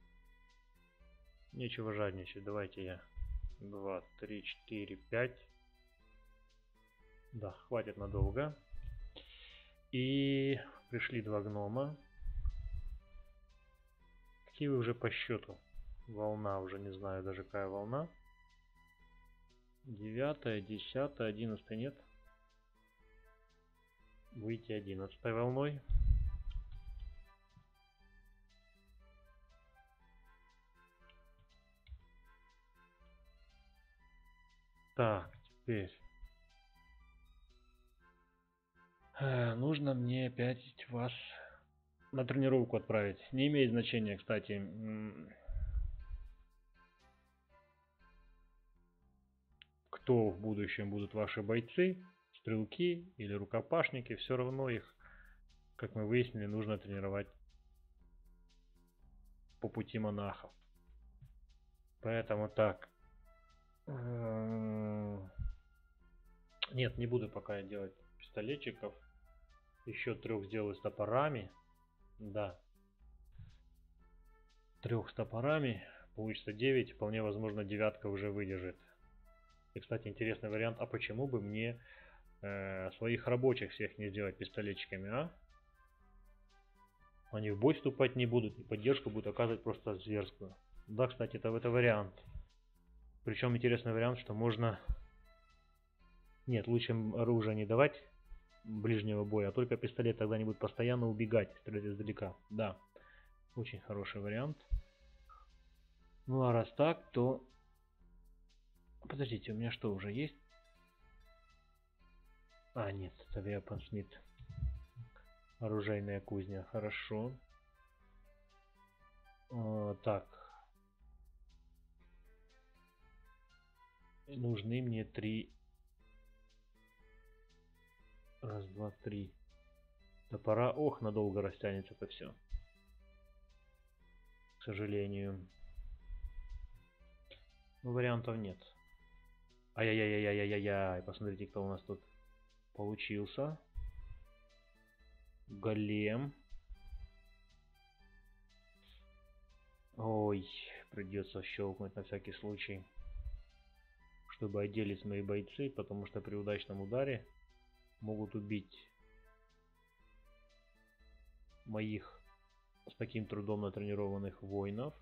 Нечего жадничать. Давайте я два, три, четыре, пять. Да, хватит надолго. И пришли два гнома. Какие вы уже по счету? Волна, уже не знаю даже какая волна. Девятая, десятая, одиннадцатая, нет? Выйти одиннадцатой волной. Так, теперь э, нужно мне опять вас на тренировку отправить. Не имеет значения, кстати, кто в будущем будут ваши бойцы, стрелки или рукопашники. Все равно их, как мы выяснили, нужно тренировать по пути монахов. Поэтому так. Нет, не буду пока делать пистолетчиков. Еще трех сделаю с топорами. Да. Трех с топорами. Получится девять. Вполне возможно, девятка уже выдержит. И, кстати, интересный вариант. А почему бы мне э, своих рабочих всех не сделать пистолетчиками, а? Они в бой вступать не будут. И поддержку будут оказывать просто зверскую. Да, кстати, это, это вариант. Причем интересный вариант, что можно Нет, лучше им оружие не давать ближнего боя, а только пистолет, тогда они будут постоянно убегать, стрелять издалека. Да, очень хороший вариант. Ну а раз так, то... Подождите, у меня что, уже есть? А, нет, это Weaponsmith. Оружейная кузня, хорошо. А, так. Нужны мне три... Раз, два, три. Топора. Ох, надолго растянется это все. К сожалению. Ну, вариантов нет. Ай-яй-яй-яй-яй-яй-яй. Посмотрите, кто у нас тут получился. Голем. Ой, придется щелкнуть на всякий случай, чтобы отделить мои бойцы, потому что при удачном ударе могут убить моих с таким трудом натренированных воинов.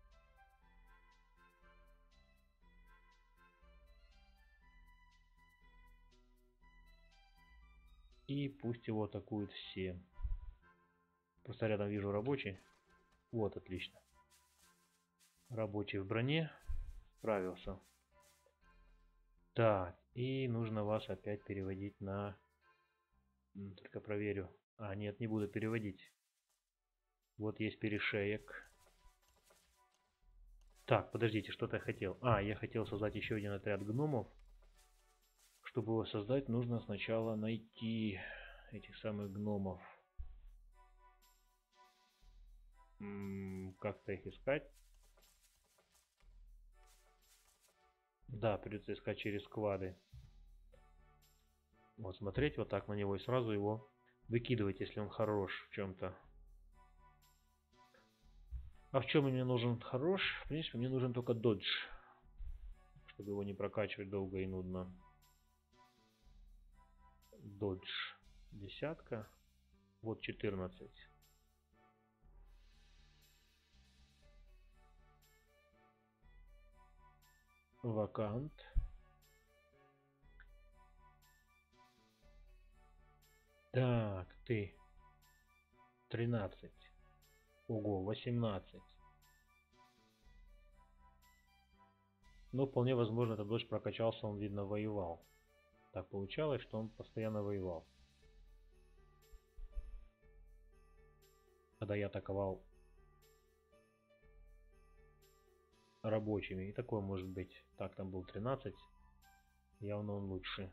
И пусть его атакуют все. Просто рядом вижу рабочий. Вот, отлично. Рабочий в броне. Справился. Так, и нужно вас опять переводить на... Только проверю. А, нет, не буду переводить. Вот есть перешеек. Так, подождите, что-то я хотел. А, я хотел создать еще один отряд гномов. Чтобы его создать, нужно сначала найти этих самых гномов. Как-то их искать. Да, придется искать через сквады. Вот смотреть вот так на него и сразу его выкидывать, если он хорош в чем-то. А в чем мне нужен хорош? В принципе, мне нужен только додж, чтобы его не прокачивать долго и нудно. Додж десятка. Вот четырнадцать. Вакант. Так, ты. тринадцать. Ого, восемнадцать. Но вполне возможно, этот дождь прокачался, он, видно, воевал. Так получалось, что он постоянно воевал. Когда я атаковал рабочими. И такое может быть. Так, там был тринадцать. Явно он лучше.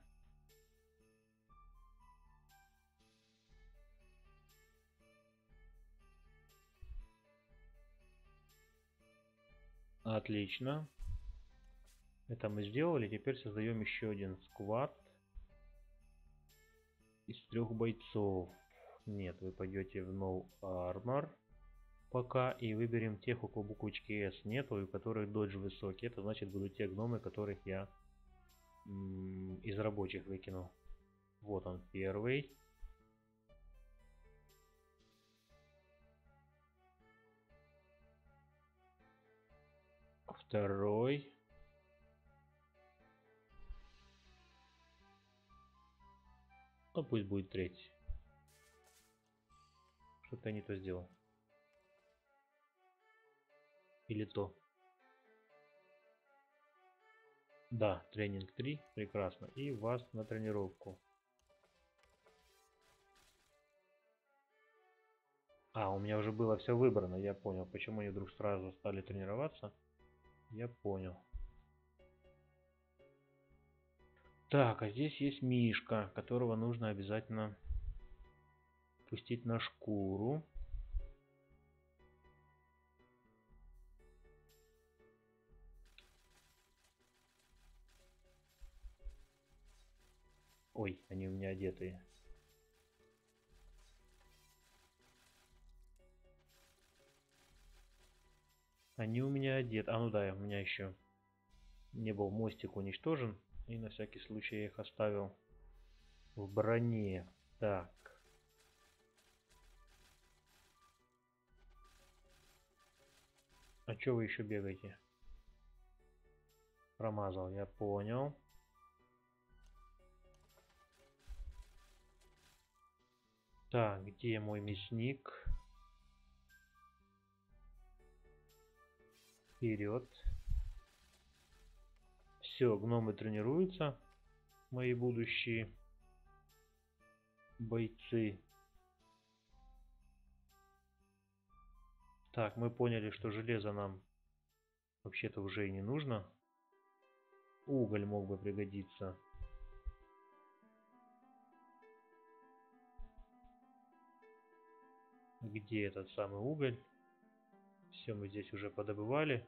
Отлично. Это мы сделали. Теперь создаем еще один сквад из трех бойцов. Нет, вы пойдете в No Armor пока и выберем тех, у кого буквочки S нету, и у которых додж высокий. Это значит будут те гномы, которых я из рабочих выкинул. Вот он первый. Второй. Ну пусть будет третий. Что-то я не то сделал. Или то. Да, тренинг три. Прекрасно. И вас на тренировку. А, у меня уже было все выбрано. Я понял, почему они вдруг сразу стали тренироваться. Я понял. Так, а здесь есть Мишка, которого нужно обязательно пустить на шкуру. Ой, они у меня одетые. Они у меня одеты. А, ну да, у меня еще не был мостик уничтожен. И на всякий случай я их оставил в броне. Так. А что вы еще бегаете? Промазал, я понял. Так, где мой мясник? Вперед. Все, гномы тренируются. Мои будущие бойцы. Так, мы поняли, что железо нам вообще-то уже и не нужно. Уголь мог бы пригодиться. Где этот самый уголь? Все, мы здесь уже подобывали.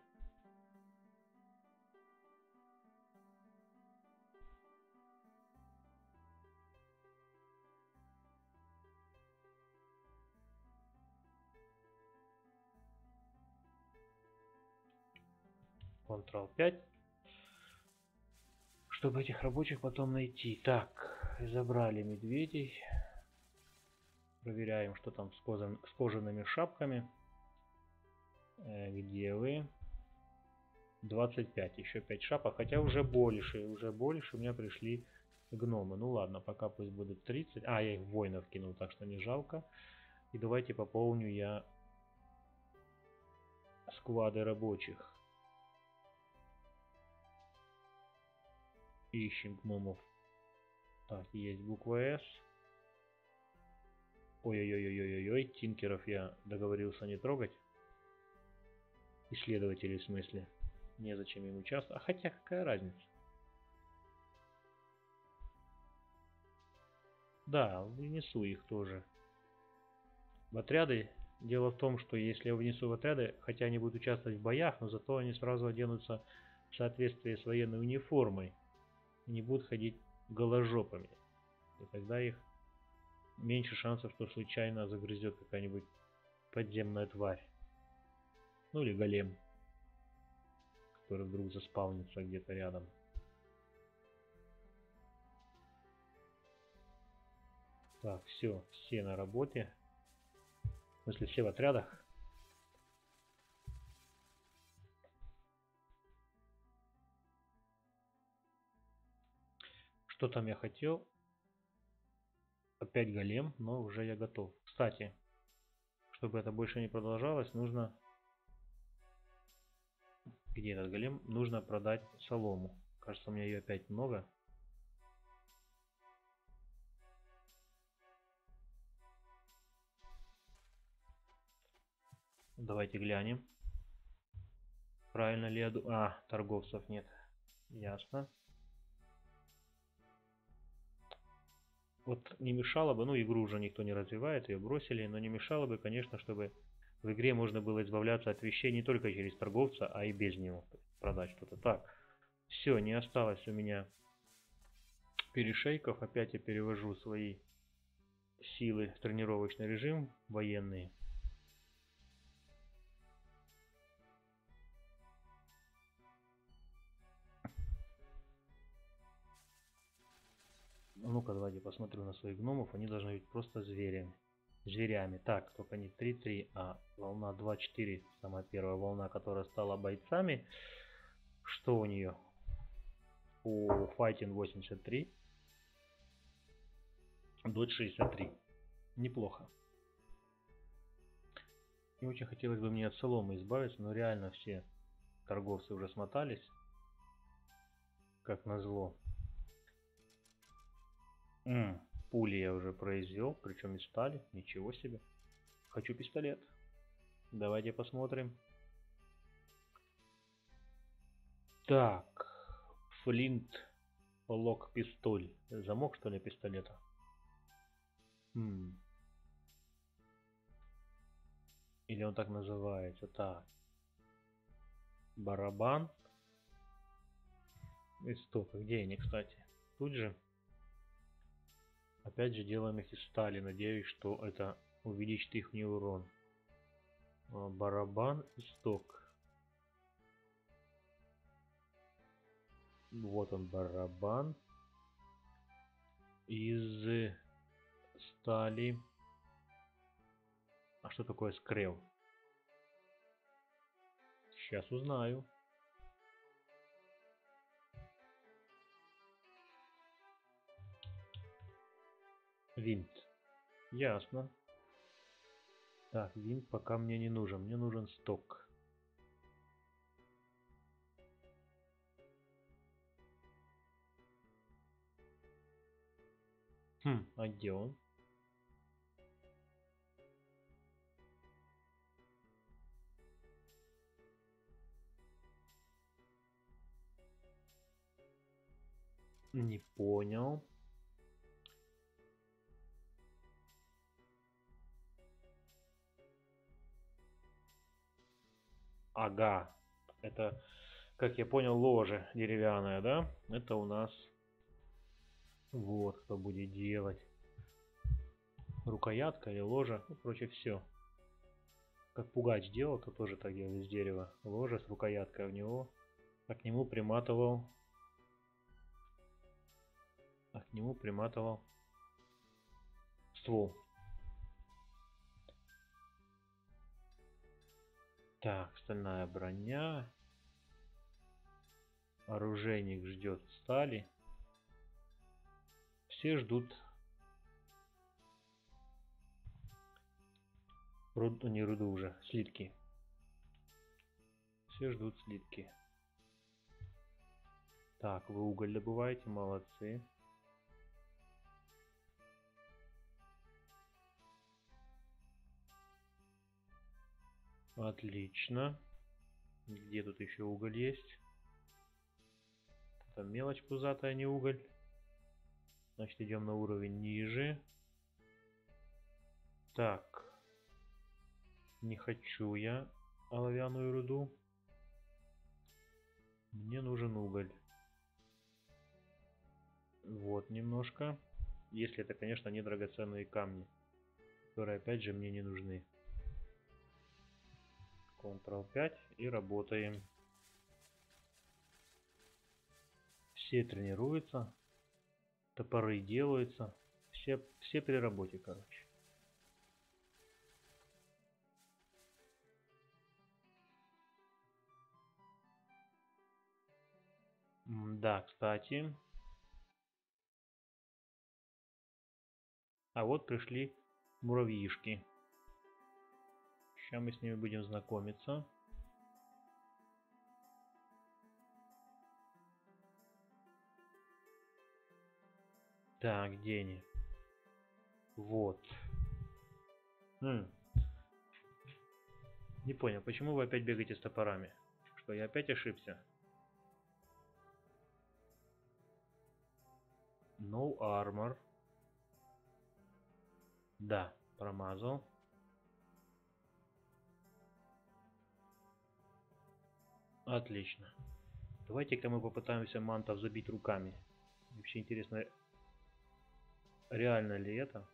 контрол пять. Чтобы этих рабочих потом найти. Так, забрали медведей. Проверяем, что там с, кожан, с кожаными шапками. Э, где вы? двадцать пять. Еще пять шапок. Хотя уже больше. Уже больше у меня пришли гномы. Ну ладно, пока пусть будет тридцать. А, я их в воинов кинул, так что не жалко. И давайте пополню я сквады рабочих. Ищем гномов. Так, есть буква С. Ой-ой-ой-ой-ой-ой. Тинкеров я договорился не трогать. Исследователей в смысле. Незачем им участвовать. А хотя какая разница? Да, внесу их тоже в отряды. Дело в том, что если я внесу в отряды, хотя они будут участвовать в боях, но зато они сразу оденутся в соответствии с военной униформой. И не будут ходить голожопами. И тогда их меньше шансов, что случайно загрызет какая-нибудь подземная тварь. Ну или голем, который вдруг заспавнится где-то рядом. Так, все, все на работе. В смысле, все в отрядах. Что там я хотел? Опять голем, но уже я готов. Кстати, чтобы это больше не продолжалось, нужно... Где этот голем? Нужно продать солому. Кажется, у меня ее опять много. Давайте глянем. Правильно ли я... А, торговцев нет. Ясно. Вот не мешало бы, ну игру уже никто не развивает, ее бросили, но не мешало бы, конечно, чтобы в игре можно было избавляться от вещей не только через торговца, а и без него. Продать что-то. Так, все, не осталось у меня перешейков. Опять я перевожу свои силы в тренировочный режим, военные. Ну-ка, давайте посмотрю на своих гномов. Они должны быть просто зверями. Зверями. Так, только не три-три, а волна два-четыре. Самая первая волна, которая стала бойцами. Что у нее? У Fighting восемьдесят три. Dodge шестьдесят три. Неплохо. И очень хотелось бы мне от соломы избавиться, но реально все торговцы уже смотались. Как назло. М-м, пули я уже произвел, причем из стали. Ничего себе. Хочу пистолет. Давайте посмотрим. Так. Флинт. Лок, пистоль. Замок, что ли, пистолета? М-м. Или он так называется? Так. Барабан. Исток. Где они, кстати? Тут же. Опять же делаем их из стали. Надеюсь, что это увеличит их не урон. Барабан, исток. Вот он, барабан. Из стали. А что такое скрел? Сейчас узнаю. Винт. Ясно. Так, винт пока мне не нужен. Мне нужен сток. Хм, а где он? Не понял. Ага. Это, как я понял, ложе деревянное, да? Это у нас вот кто будет делать. Рукоятка или ложа. Ну, короче, все. Как Пугач делал, то тоже так делал из дерева. Ложа с рукояткой в него. А к нему приматывал. А к нему приматывал ствол. Так, стальная броня. Оружейник ждет стали. Все ждут руду, не руду уже, слитки. Все ждут слитки. Так, вы уголь добываете, молодцы. Отлично. Где тут еще уголь есть? Там мелочь пузатая, не уголь. Значит, идем на уровень ниже. Так. Не хочу я оловянную руду. Мне нужен уголь. Вот немножко. Если это, конечно, не драгоценные камни, которые опять же мне не нужны. контрол пять и работаем. Все тренируются. Топоры делаются. Все, все при работе, короче. Да, кстати. А вот пришли муравьишки. Сейчас мы с ними будем знакомиться. Так, где они? Вот. М. Не понял, почему вы опять бегаете с топорами? Что, я опять ошибся? No armor. Да, промазал. Отлично. Давайте-ка мы попытаемся мантов забить руками. Вообще интересно, реально ли это?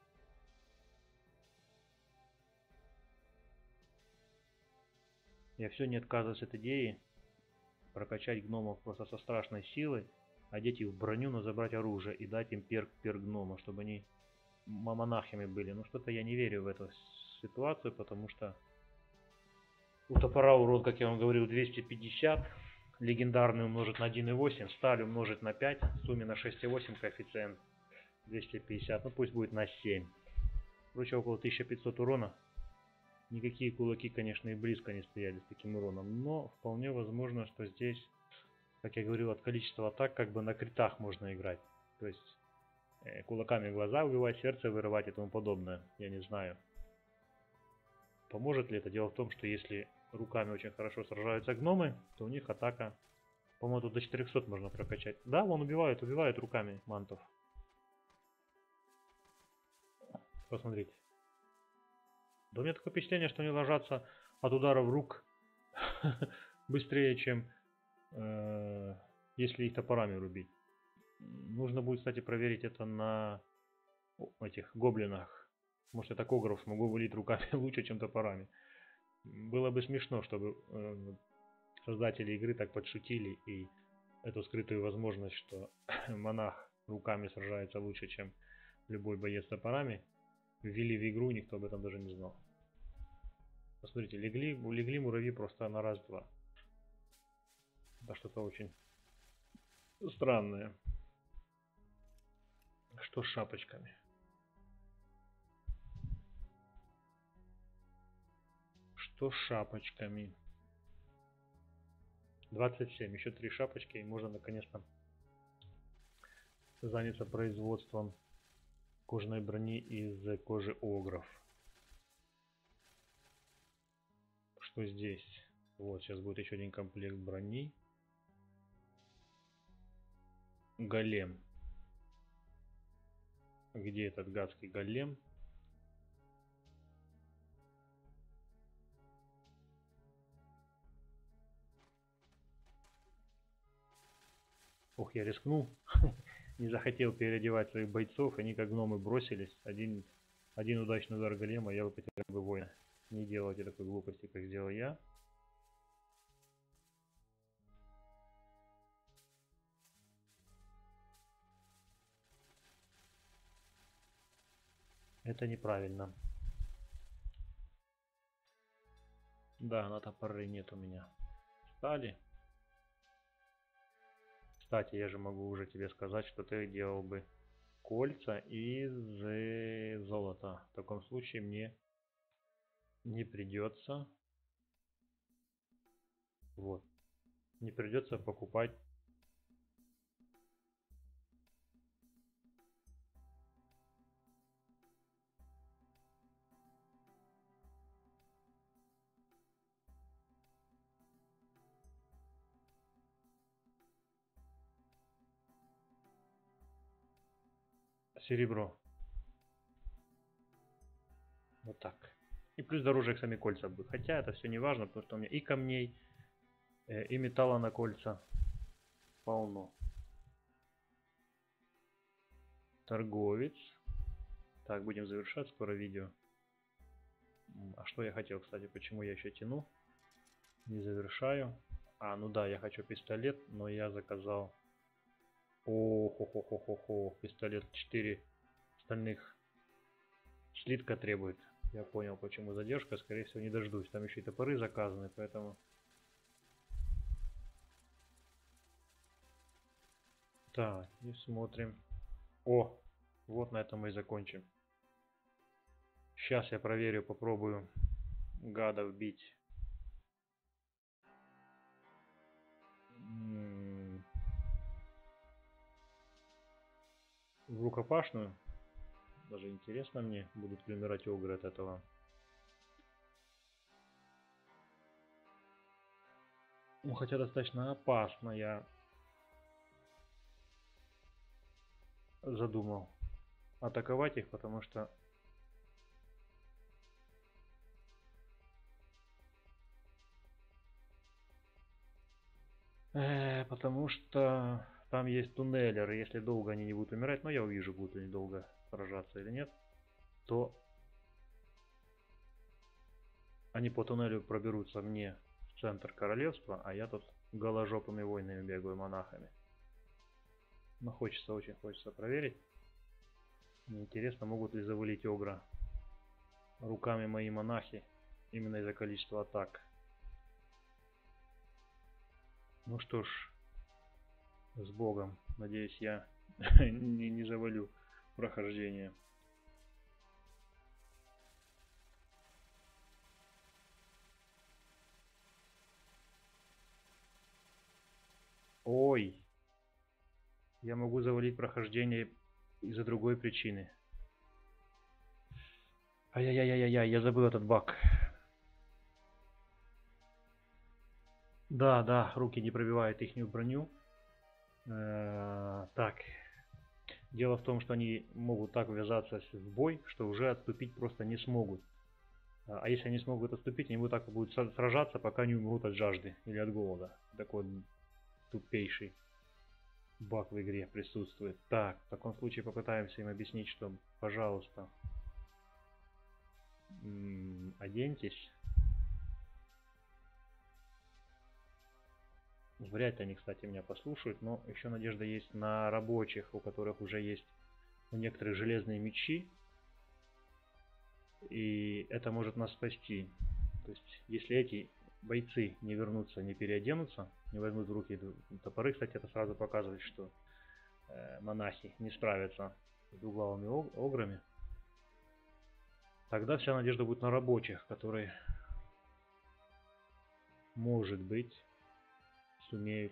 Я все не отказываюсь от идеи прокачать гномов просто со страшной силой, одеть их в броню, но забрать оружие и дать им перк перк гнома, чтобы они монахами были. Но что-то я не верю в эту ситуацию, потому что у топора урон, как я вам говорил, двести пятьдесят. Легендарный умножить на один и восемь, сталь умножить на пять, в сумме на шесть и восемь коэффициент двести пятьдесят, ну пусть будет на семь. Короче, около тысяча пятьсот урона. Никакие кулаки, конечно, и близко не стояли с таким уроном, но вполне возможно, что здесь, как я говорил, от количества атак как бы на критах можно играть. То есть э, кулаками глаза убивать, сердце вырывать и тому подобное. Я не знаю. Поможет ли это? Дело в том, что если руками очень хорошо сражаются гномы, то у них атака, по-моему, тут до четырехсот можно прокачать. Да, он убивает, убивает руками мантов. Посмотрите. Да у меня такое впечатление, что они ложатся от ударов рук быстрее, чем э, если их топорами рубить. Нужно будет, кстати, проверить это на этих гоблинах. Может, я так огров смогу вылить руками лучше, чем топорами. Было бы смешно, чтобы э, создатели игры так подшутили и эту скрытую возможность, что монах руками сражается лучше, чем любой боец топорами, ввели в игру, никто об этом даже не знал. Посмотрите, легли, легли муравьи просто на раз-два. Это что-то очень странное. Что с шапочками? сто шапочками. двадцать семь. Еще три шапочки, и можно наконец-то заняться производством кожаной брони из кожи огров. Что здесь? Вот, сейчас будет еще один комплект брони. Голем. Где этот гадский голем? Ох, я рискнул. Не захотел переодевать своих бойцов. Они как гномы бросились. Один, один удачный удар голема, я бы потерял бы воина. Не делайте такой глупости, как сделал я. Это неправильно. Да, на топоры нет у меня. Стали. Кстати, я же могу уже тебе сказать, что ты делал бы кольца из золота. В таком случае мне не придется. Вот. Не придется покупать. Серебро. Вот так. И плюс дороже их сами кольца будут. Хотя это все не важно, потому что у меня и камней, и металла на кольца полно. Торговец. Так, будем завершать скоро видео. А что я хотел, кстати, почему я еще тяну? Не завершаю. А, ну да, я хочу пистолет, но я заказал... О-хо-хо-хо-хо-хо. Пистолет четыре остальных слитка требует. Я понял, почему задержка. Скорее всего, не дождусь. Там еще и топоры заказаны, поэтому... Так, и смотрим. О, вот на этом мы и закончим. Сейчас я проверю, попробую гадов бить. В рукопашную. Даже интересно мне, будут ли умирать огры от этого. Ну, хотя достаточно опасно я задумал атаковать их, потому что э, потому что там есть туннелеры. Если долго они не будут умирать, но я увижу, будут они долго сражаться или нет, то они по туннелю проберутся мне в центр королевства, а я тут голожопыми воинами бегаю, монахами. Но хочется, очень хочется проверить. Мне интересно, могут ли завалить огра руками мои монахи именно из-за количества атак. Ну что ж, с Богом. Надеюсь, я не, не завалю прохождение. Ой, я могу завалить прохождение из-за другой причины. Ай-яй-яй-яй-яй, я забыл этот баг. Да, да, руки не пробивают ихнюю броню. Э-э- так. Дело в том, что они могут так ввязаться в бой, что уже отступить просто не смогут. А если они смогут отступить, они вот так будут сражаться, пока не умрут от жажды или от голода. Такой тупейший баг в игре присутствует. Так, в таком случае попытаемся им объяснить, что, пожалуйста, оденьтесь. Вряд ли они, кстати, меня послушают, но еще надежда есть на рабочих, у которых уже есть у некоторых железные мечи. И это может нас спасти. То есть, если эти бойцы не вернутся, не переоденутся, не возьмут в руки топоры, кстати, это сразу показывает, что э, монахи не справятся с двуглавыми ограми, тогда вся надежда будет на рабочих, которые может быть, сумеют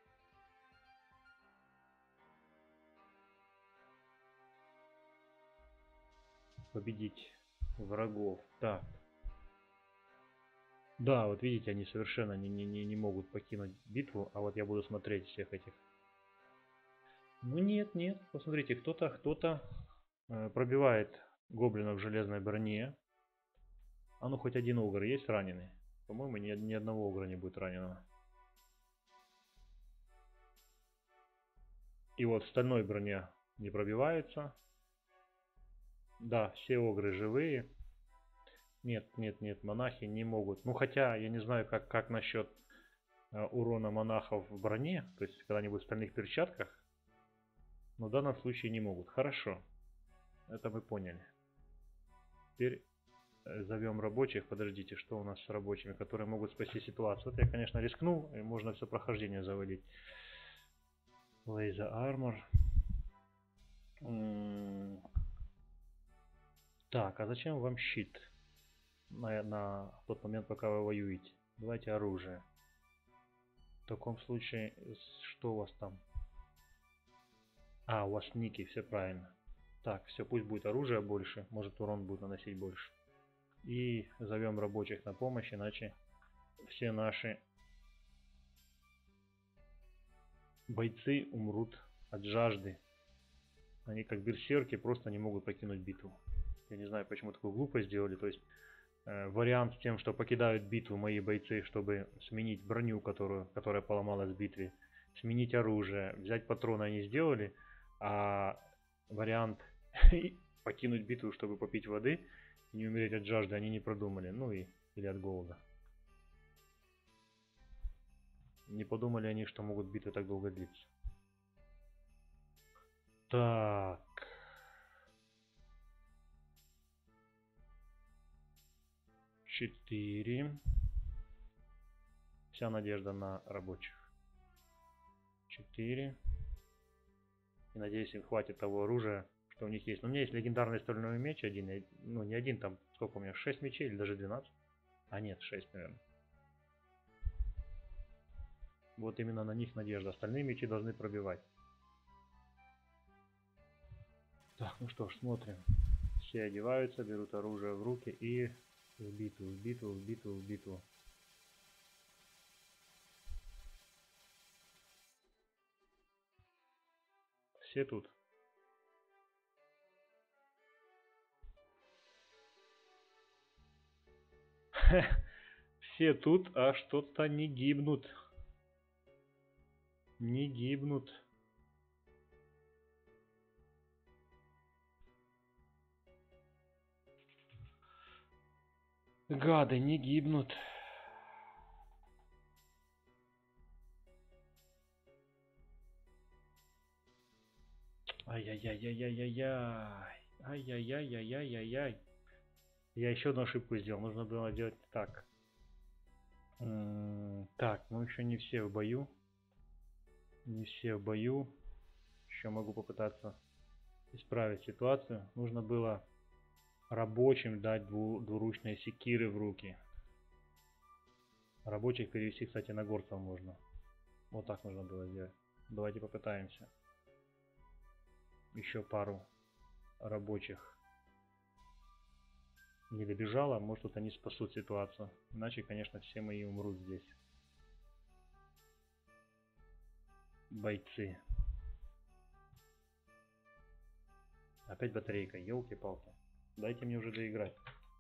победить врагов. Так. Да, вот видите, они совершенно не, не, не, не могут покинуть битву, а вот я буду смотреть всех этих. Ну нет, нет, посмотрите, кто-то, кто-то э, пробивает гоблинов в железной броне. А ну хоть один огр есть раненый? По-моему, ни, ни одного огра не будет раненого. И вот в стальной броне не пробиваются. Да, все огры живые. Нет, нет, нет, монахи не могут. Ну хотя, я не знаю, как, как насчет э, урона монахов в броне. То есть, когда они будут в стальных перчатках. Но в данном случае не могут. Хорошо. Это мы поняли. Теперь зовем рабочих. Подождите, что у нас с рабочими, которые могут спасти ситуацию. Вот я, конечно, рискнул. И можно все прохождение заводить. Laser Armor. Так, а зачем вам щит? На, на тот момент, пока вы воюете. Давайте оружие. В таком случае, что у вас там? А, у вас ники, все правильно. Так, все, пусть будет оружие больше. Может, урон будет наносить больше. И зовем рабочих на помощь, иначе все наши бойцы умрут от жажды. Они как берсерки просто не могут покинуть битву. Я не знаю, почему такую глупость сделали. То есть э, вариант с тем, что покидают битву мои бойцы, чтобы сменить броню, которую, которая поломалась в битве, сменить оружие, взять патроны они сделали, а вариант покинуть битву, чтобы попить воды и не умереть от жажды, они не продумали. Ну и или от голода. Не подумали они, что могут битвы так долго длиться. Так. Четыре. Вся надежда на рабочих. Четыре. И надеюсь, им хватит того оружия, что у них есть. Но у меня есть легендарный стальной меч один. Ну, не один, там сколько у меня? шесть мечей или даже двенадцать? А нет, шесть, наверное. Вот именно на них надежда. Остальные мечи должны пробивать. Так, ну что ж, смотрим. Все одеваются, берут оружие в руки и в битву, в битву, в битву, в битву. Все тут. Все тут, а что-то не гибнут. Не гибнут. Гады не гибнут. Ай-яй-яй-яй-яй-яй-яй. Ай-яй-яй-яй-яй-яй-яй. Я еще одну ошибку сделал. Нужно было делать так. Так, ну еще не все в бою. Не все в бою. Еще могу попытаться исправить ситуацию. Нужно было рабочим дать дву двуручные секиры в руки. Рабочих перевести, кстати, на горцев можно. Вот так нужно было сделать. Давайте попытаемся. Еще пару рабочих не добежало. Может, тут они спасут ситуацию. Иначе, конечно, все мои умрут здесь. Бойцы. Опять батарейка. Елки-палки. Дайте мне уже доиграть.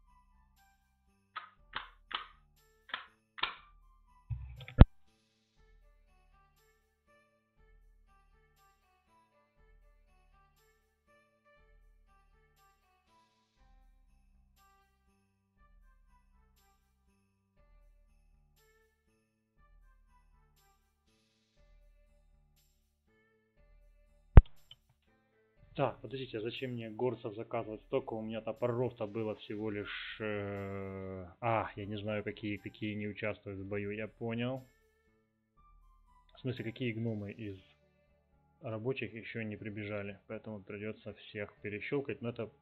Так, подождите, а зачем мне горцев заказывать столько? У меня топоров-то было всего лишь... Э... А, я не знаю, какие, какие не участвуют в бою. Я понял. В смысле, какие гномы из рабочих еще не прибежали. Поэтому придется всех перещелкать. Но это...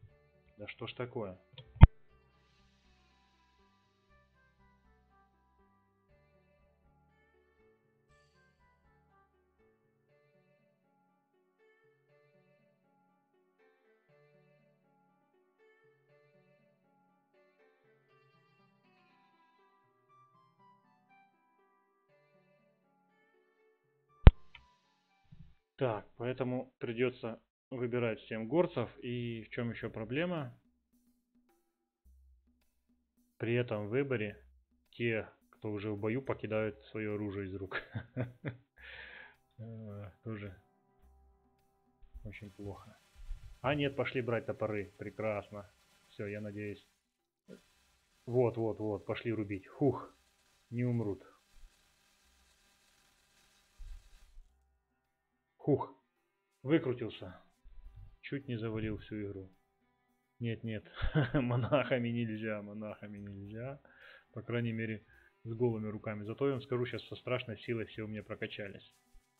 Да что ж такое? Так, поэтому придется выбирать всем горцев. И в чем еще проблема? При этом выборе те, кто уже в бою, покидают свое оружие из рук. Тоже очень плохо. А нет, пошли брать топоры. Прекрасно. Все, я надеюсь. Вот, вот, вот, пошли рубить. Хух, не умрут. Хух, выкрутился. Чуть не завалил всю игру. Нет, нет, монахами нельзя, монахами нельзя. По крайней мере, с голыми руками. Зато я вам скажу, сейчас со страшной силой все у меня прокачались.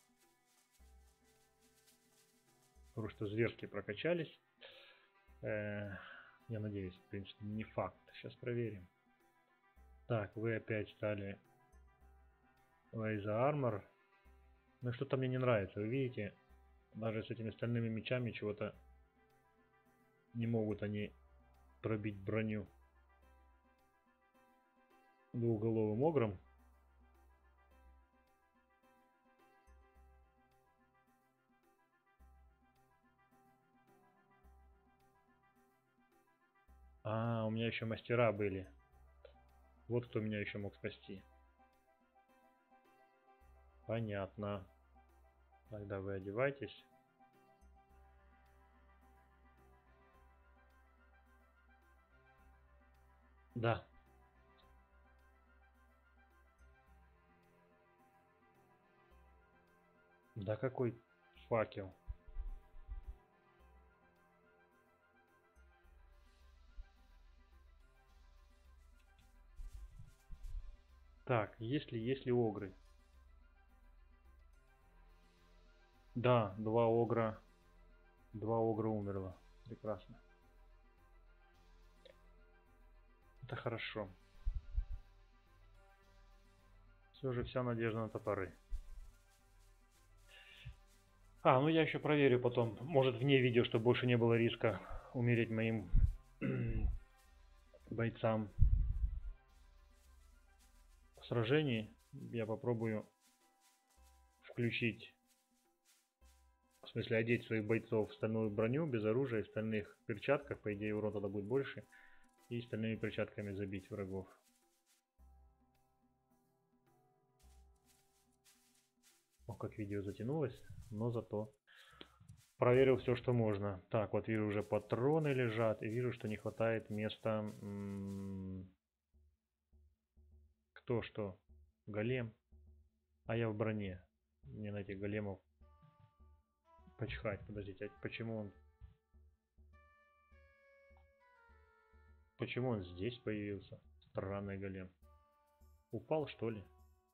Просто зверски прокачались. Э, я надеюсь, в принципе, не факт. Сейчас проверим. Так, вы опять стали Laser Armor. Ну что-то мне не нравится. Вы видите, даже с этими стальными мечами чего-то не могут они пробить броню двухголовым огром. А, у меня еще мастера были. Вот кто меня еще мог спасти. Понятно. Тогда вы одевайтесь. Да. Да какой факел. Так, есть ли, есть ли огры? Да, два огра. Два огра умерло. Прекрасно. Это хорошо. Все же вся надежда на топоры. А, ну я еще проверю потом. Может вне видео, чтобы больше не было риска умереть моим бойцам в сражении. Я попробую включить, в смысле одеть своих бойцов в стальную броню без оружия и в стальных перчатках. По идее урон тогда будет больше. И стальными перчатками забить врагов. О, как видео затянулось, но зато проверил все, что можно. Так, вот вижу, уже патроны лежат, и вижу, что не хватает места. Кто что? Голем. А я в броне. Мне на этих големов почхать. Подождите, а почему он... Почему он здесь появился? Странный голем. Упал, что ли?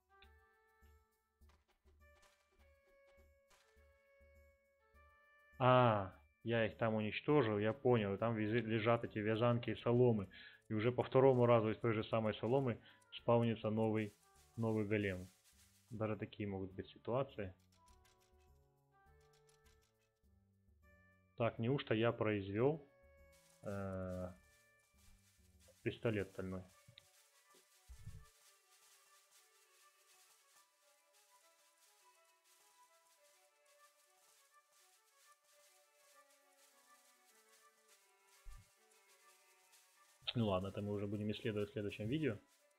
А, я их там уничтожил, я понял. Там лежат эти вязанки и соломы. И уже по второму разу из той же самой соломы спаунится новый, новый голем. Даже такие могут быть ситуации. Так, неужто я произвел э, пистолет стальной? Ну ладно, это мы уже будем исследовать в следующем видео.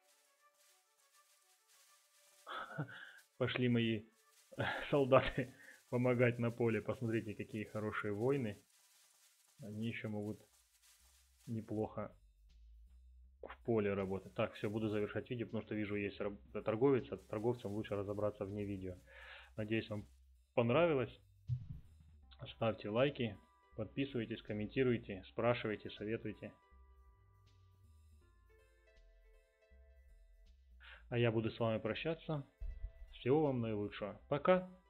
Пошли мои солдаты помогать на поле. Посмотрите, какие хорошие воины. Они еще могут неплохо в поле работать. Так, все, буду завершать видео, потому что вижу, есть торговец. А торговцам лучше разобраться вне видео. Надеюсь, вам понравилось. Ставьте лайки, подписывайтесь, комментируйте, спрашивайте, советуйте. А я буду с вами прощаться. Всего вам наилучшего. Пока.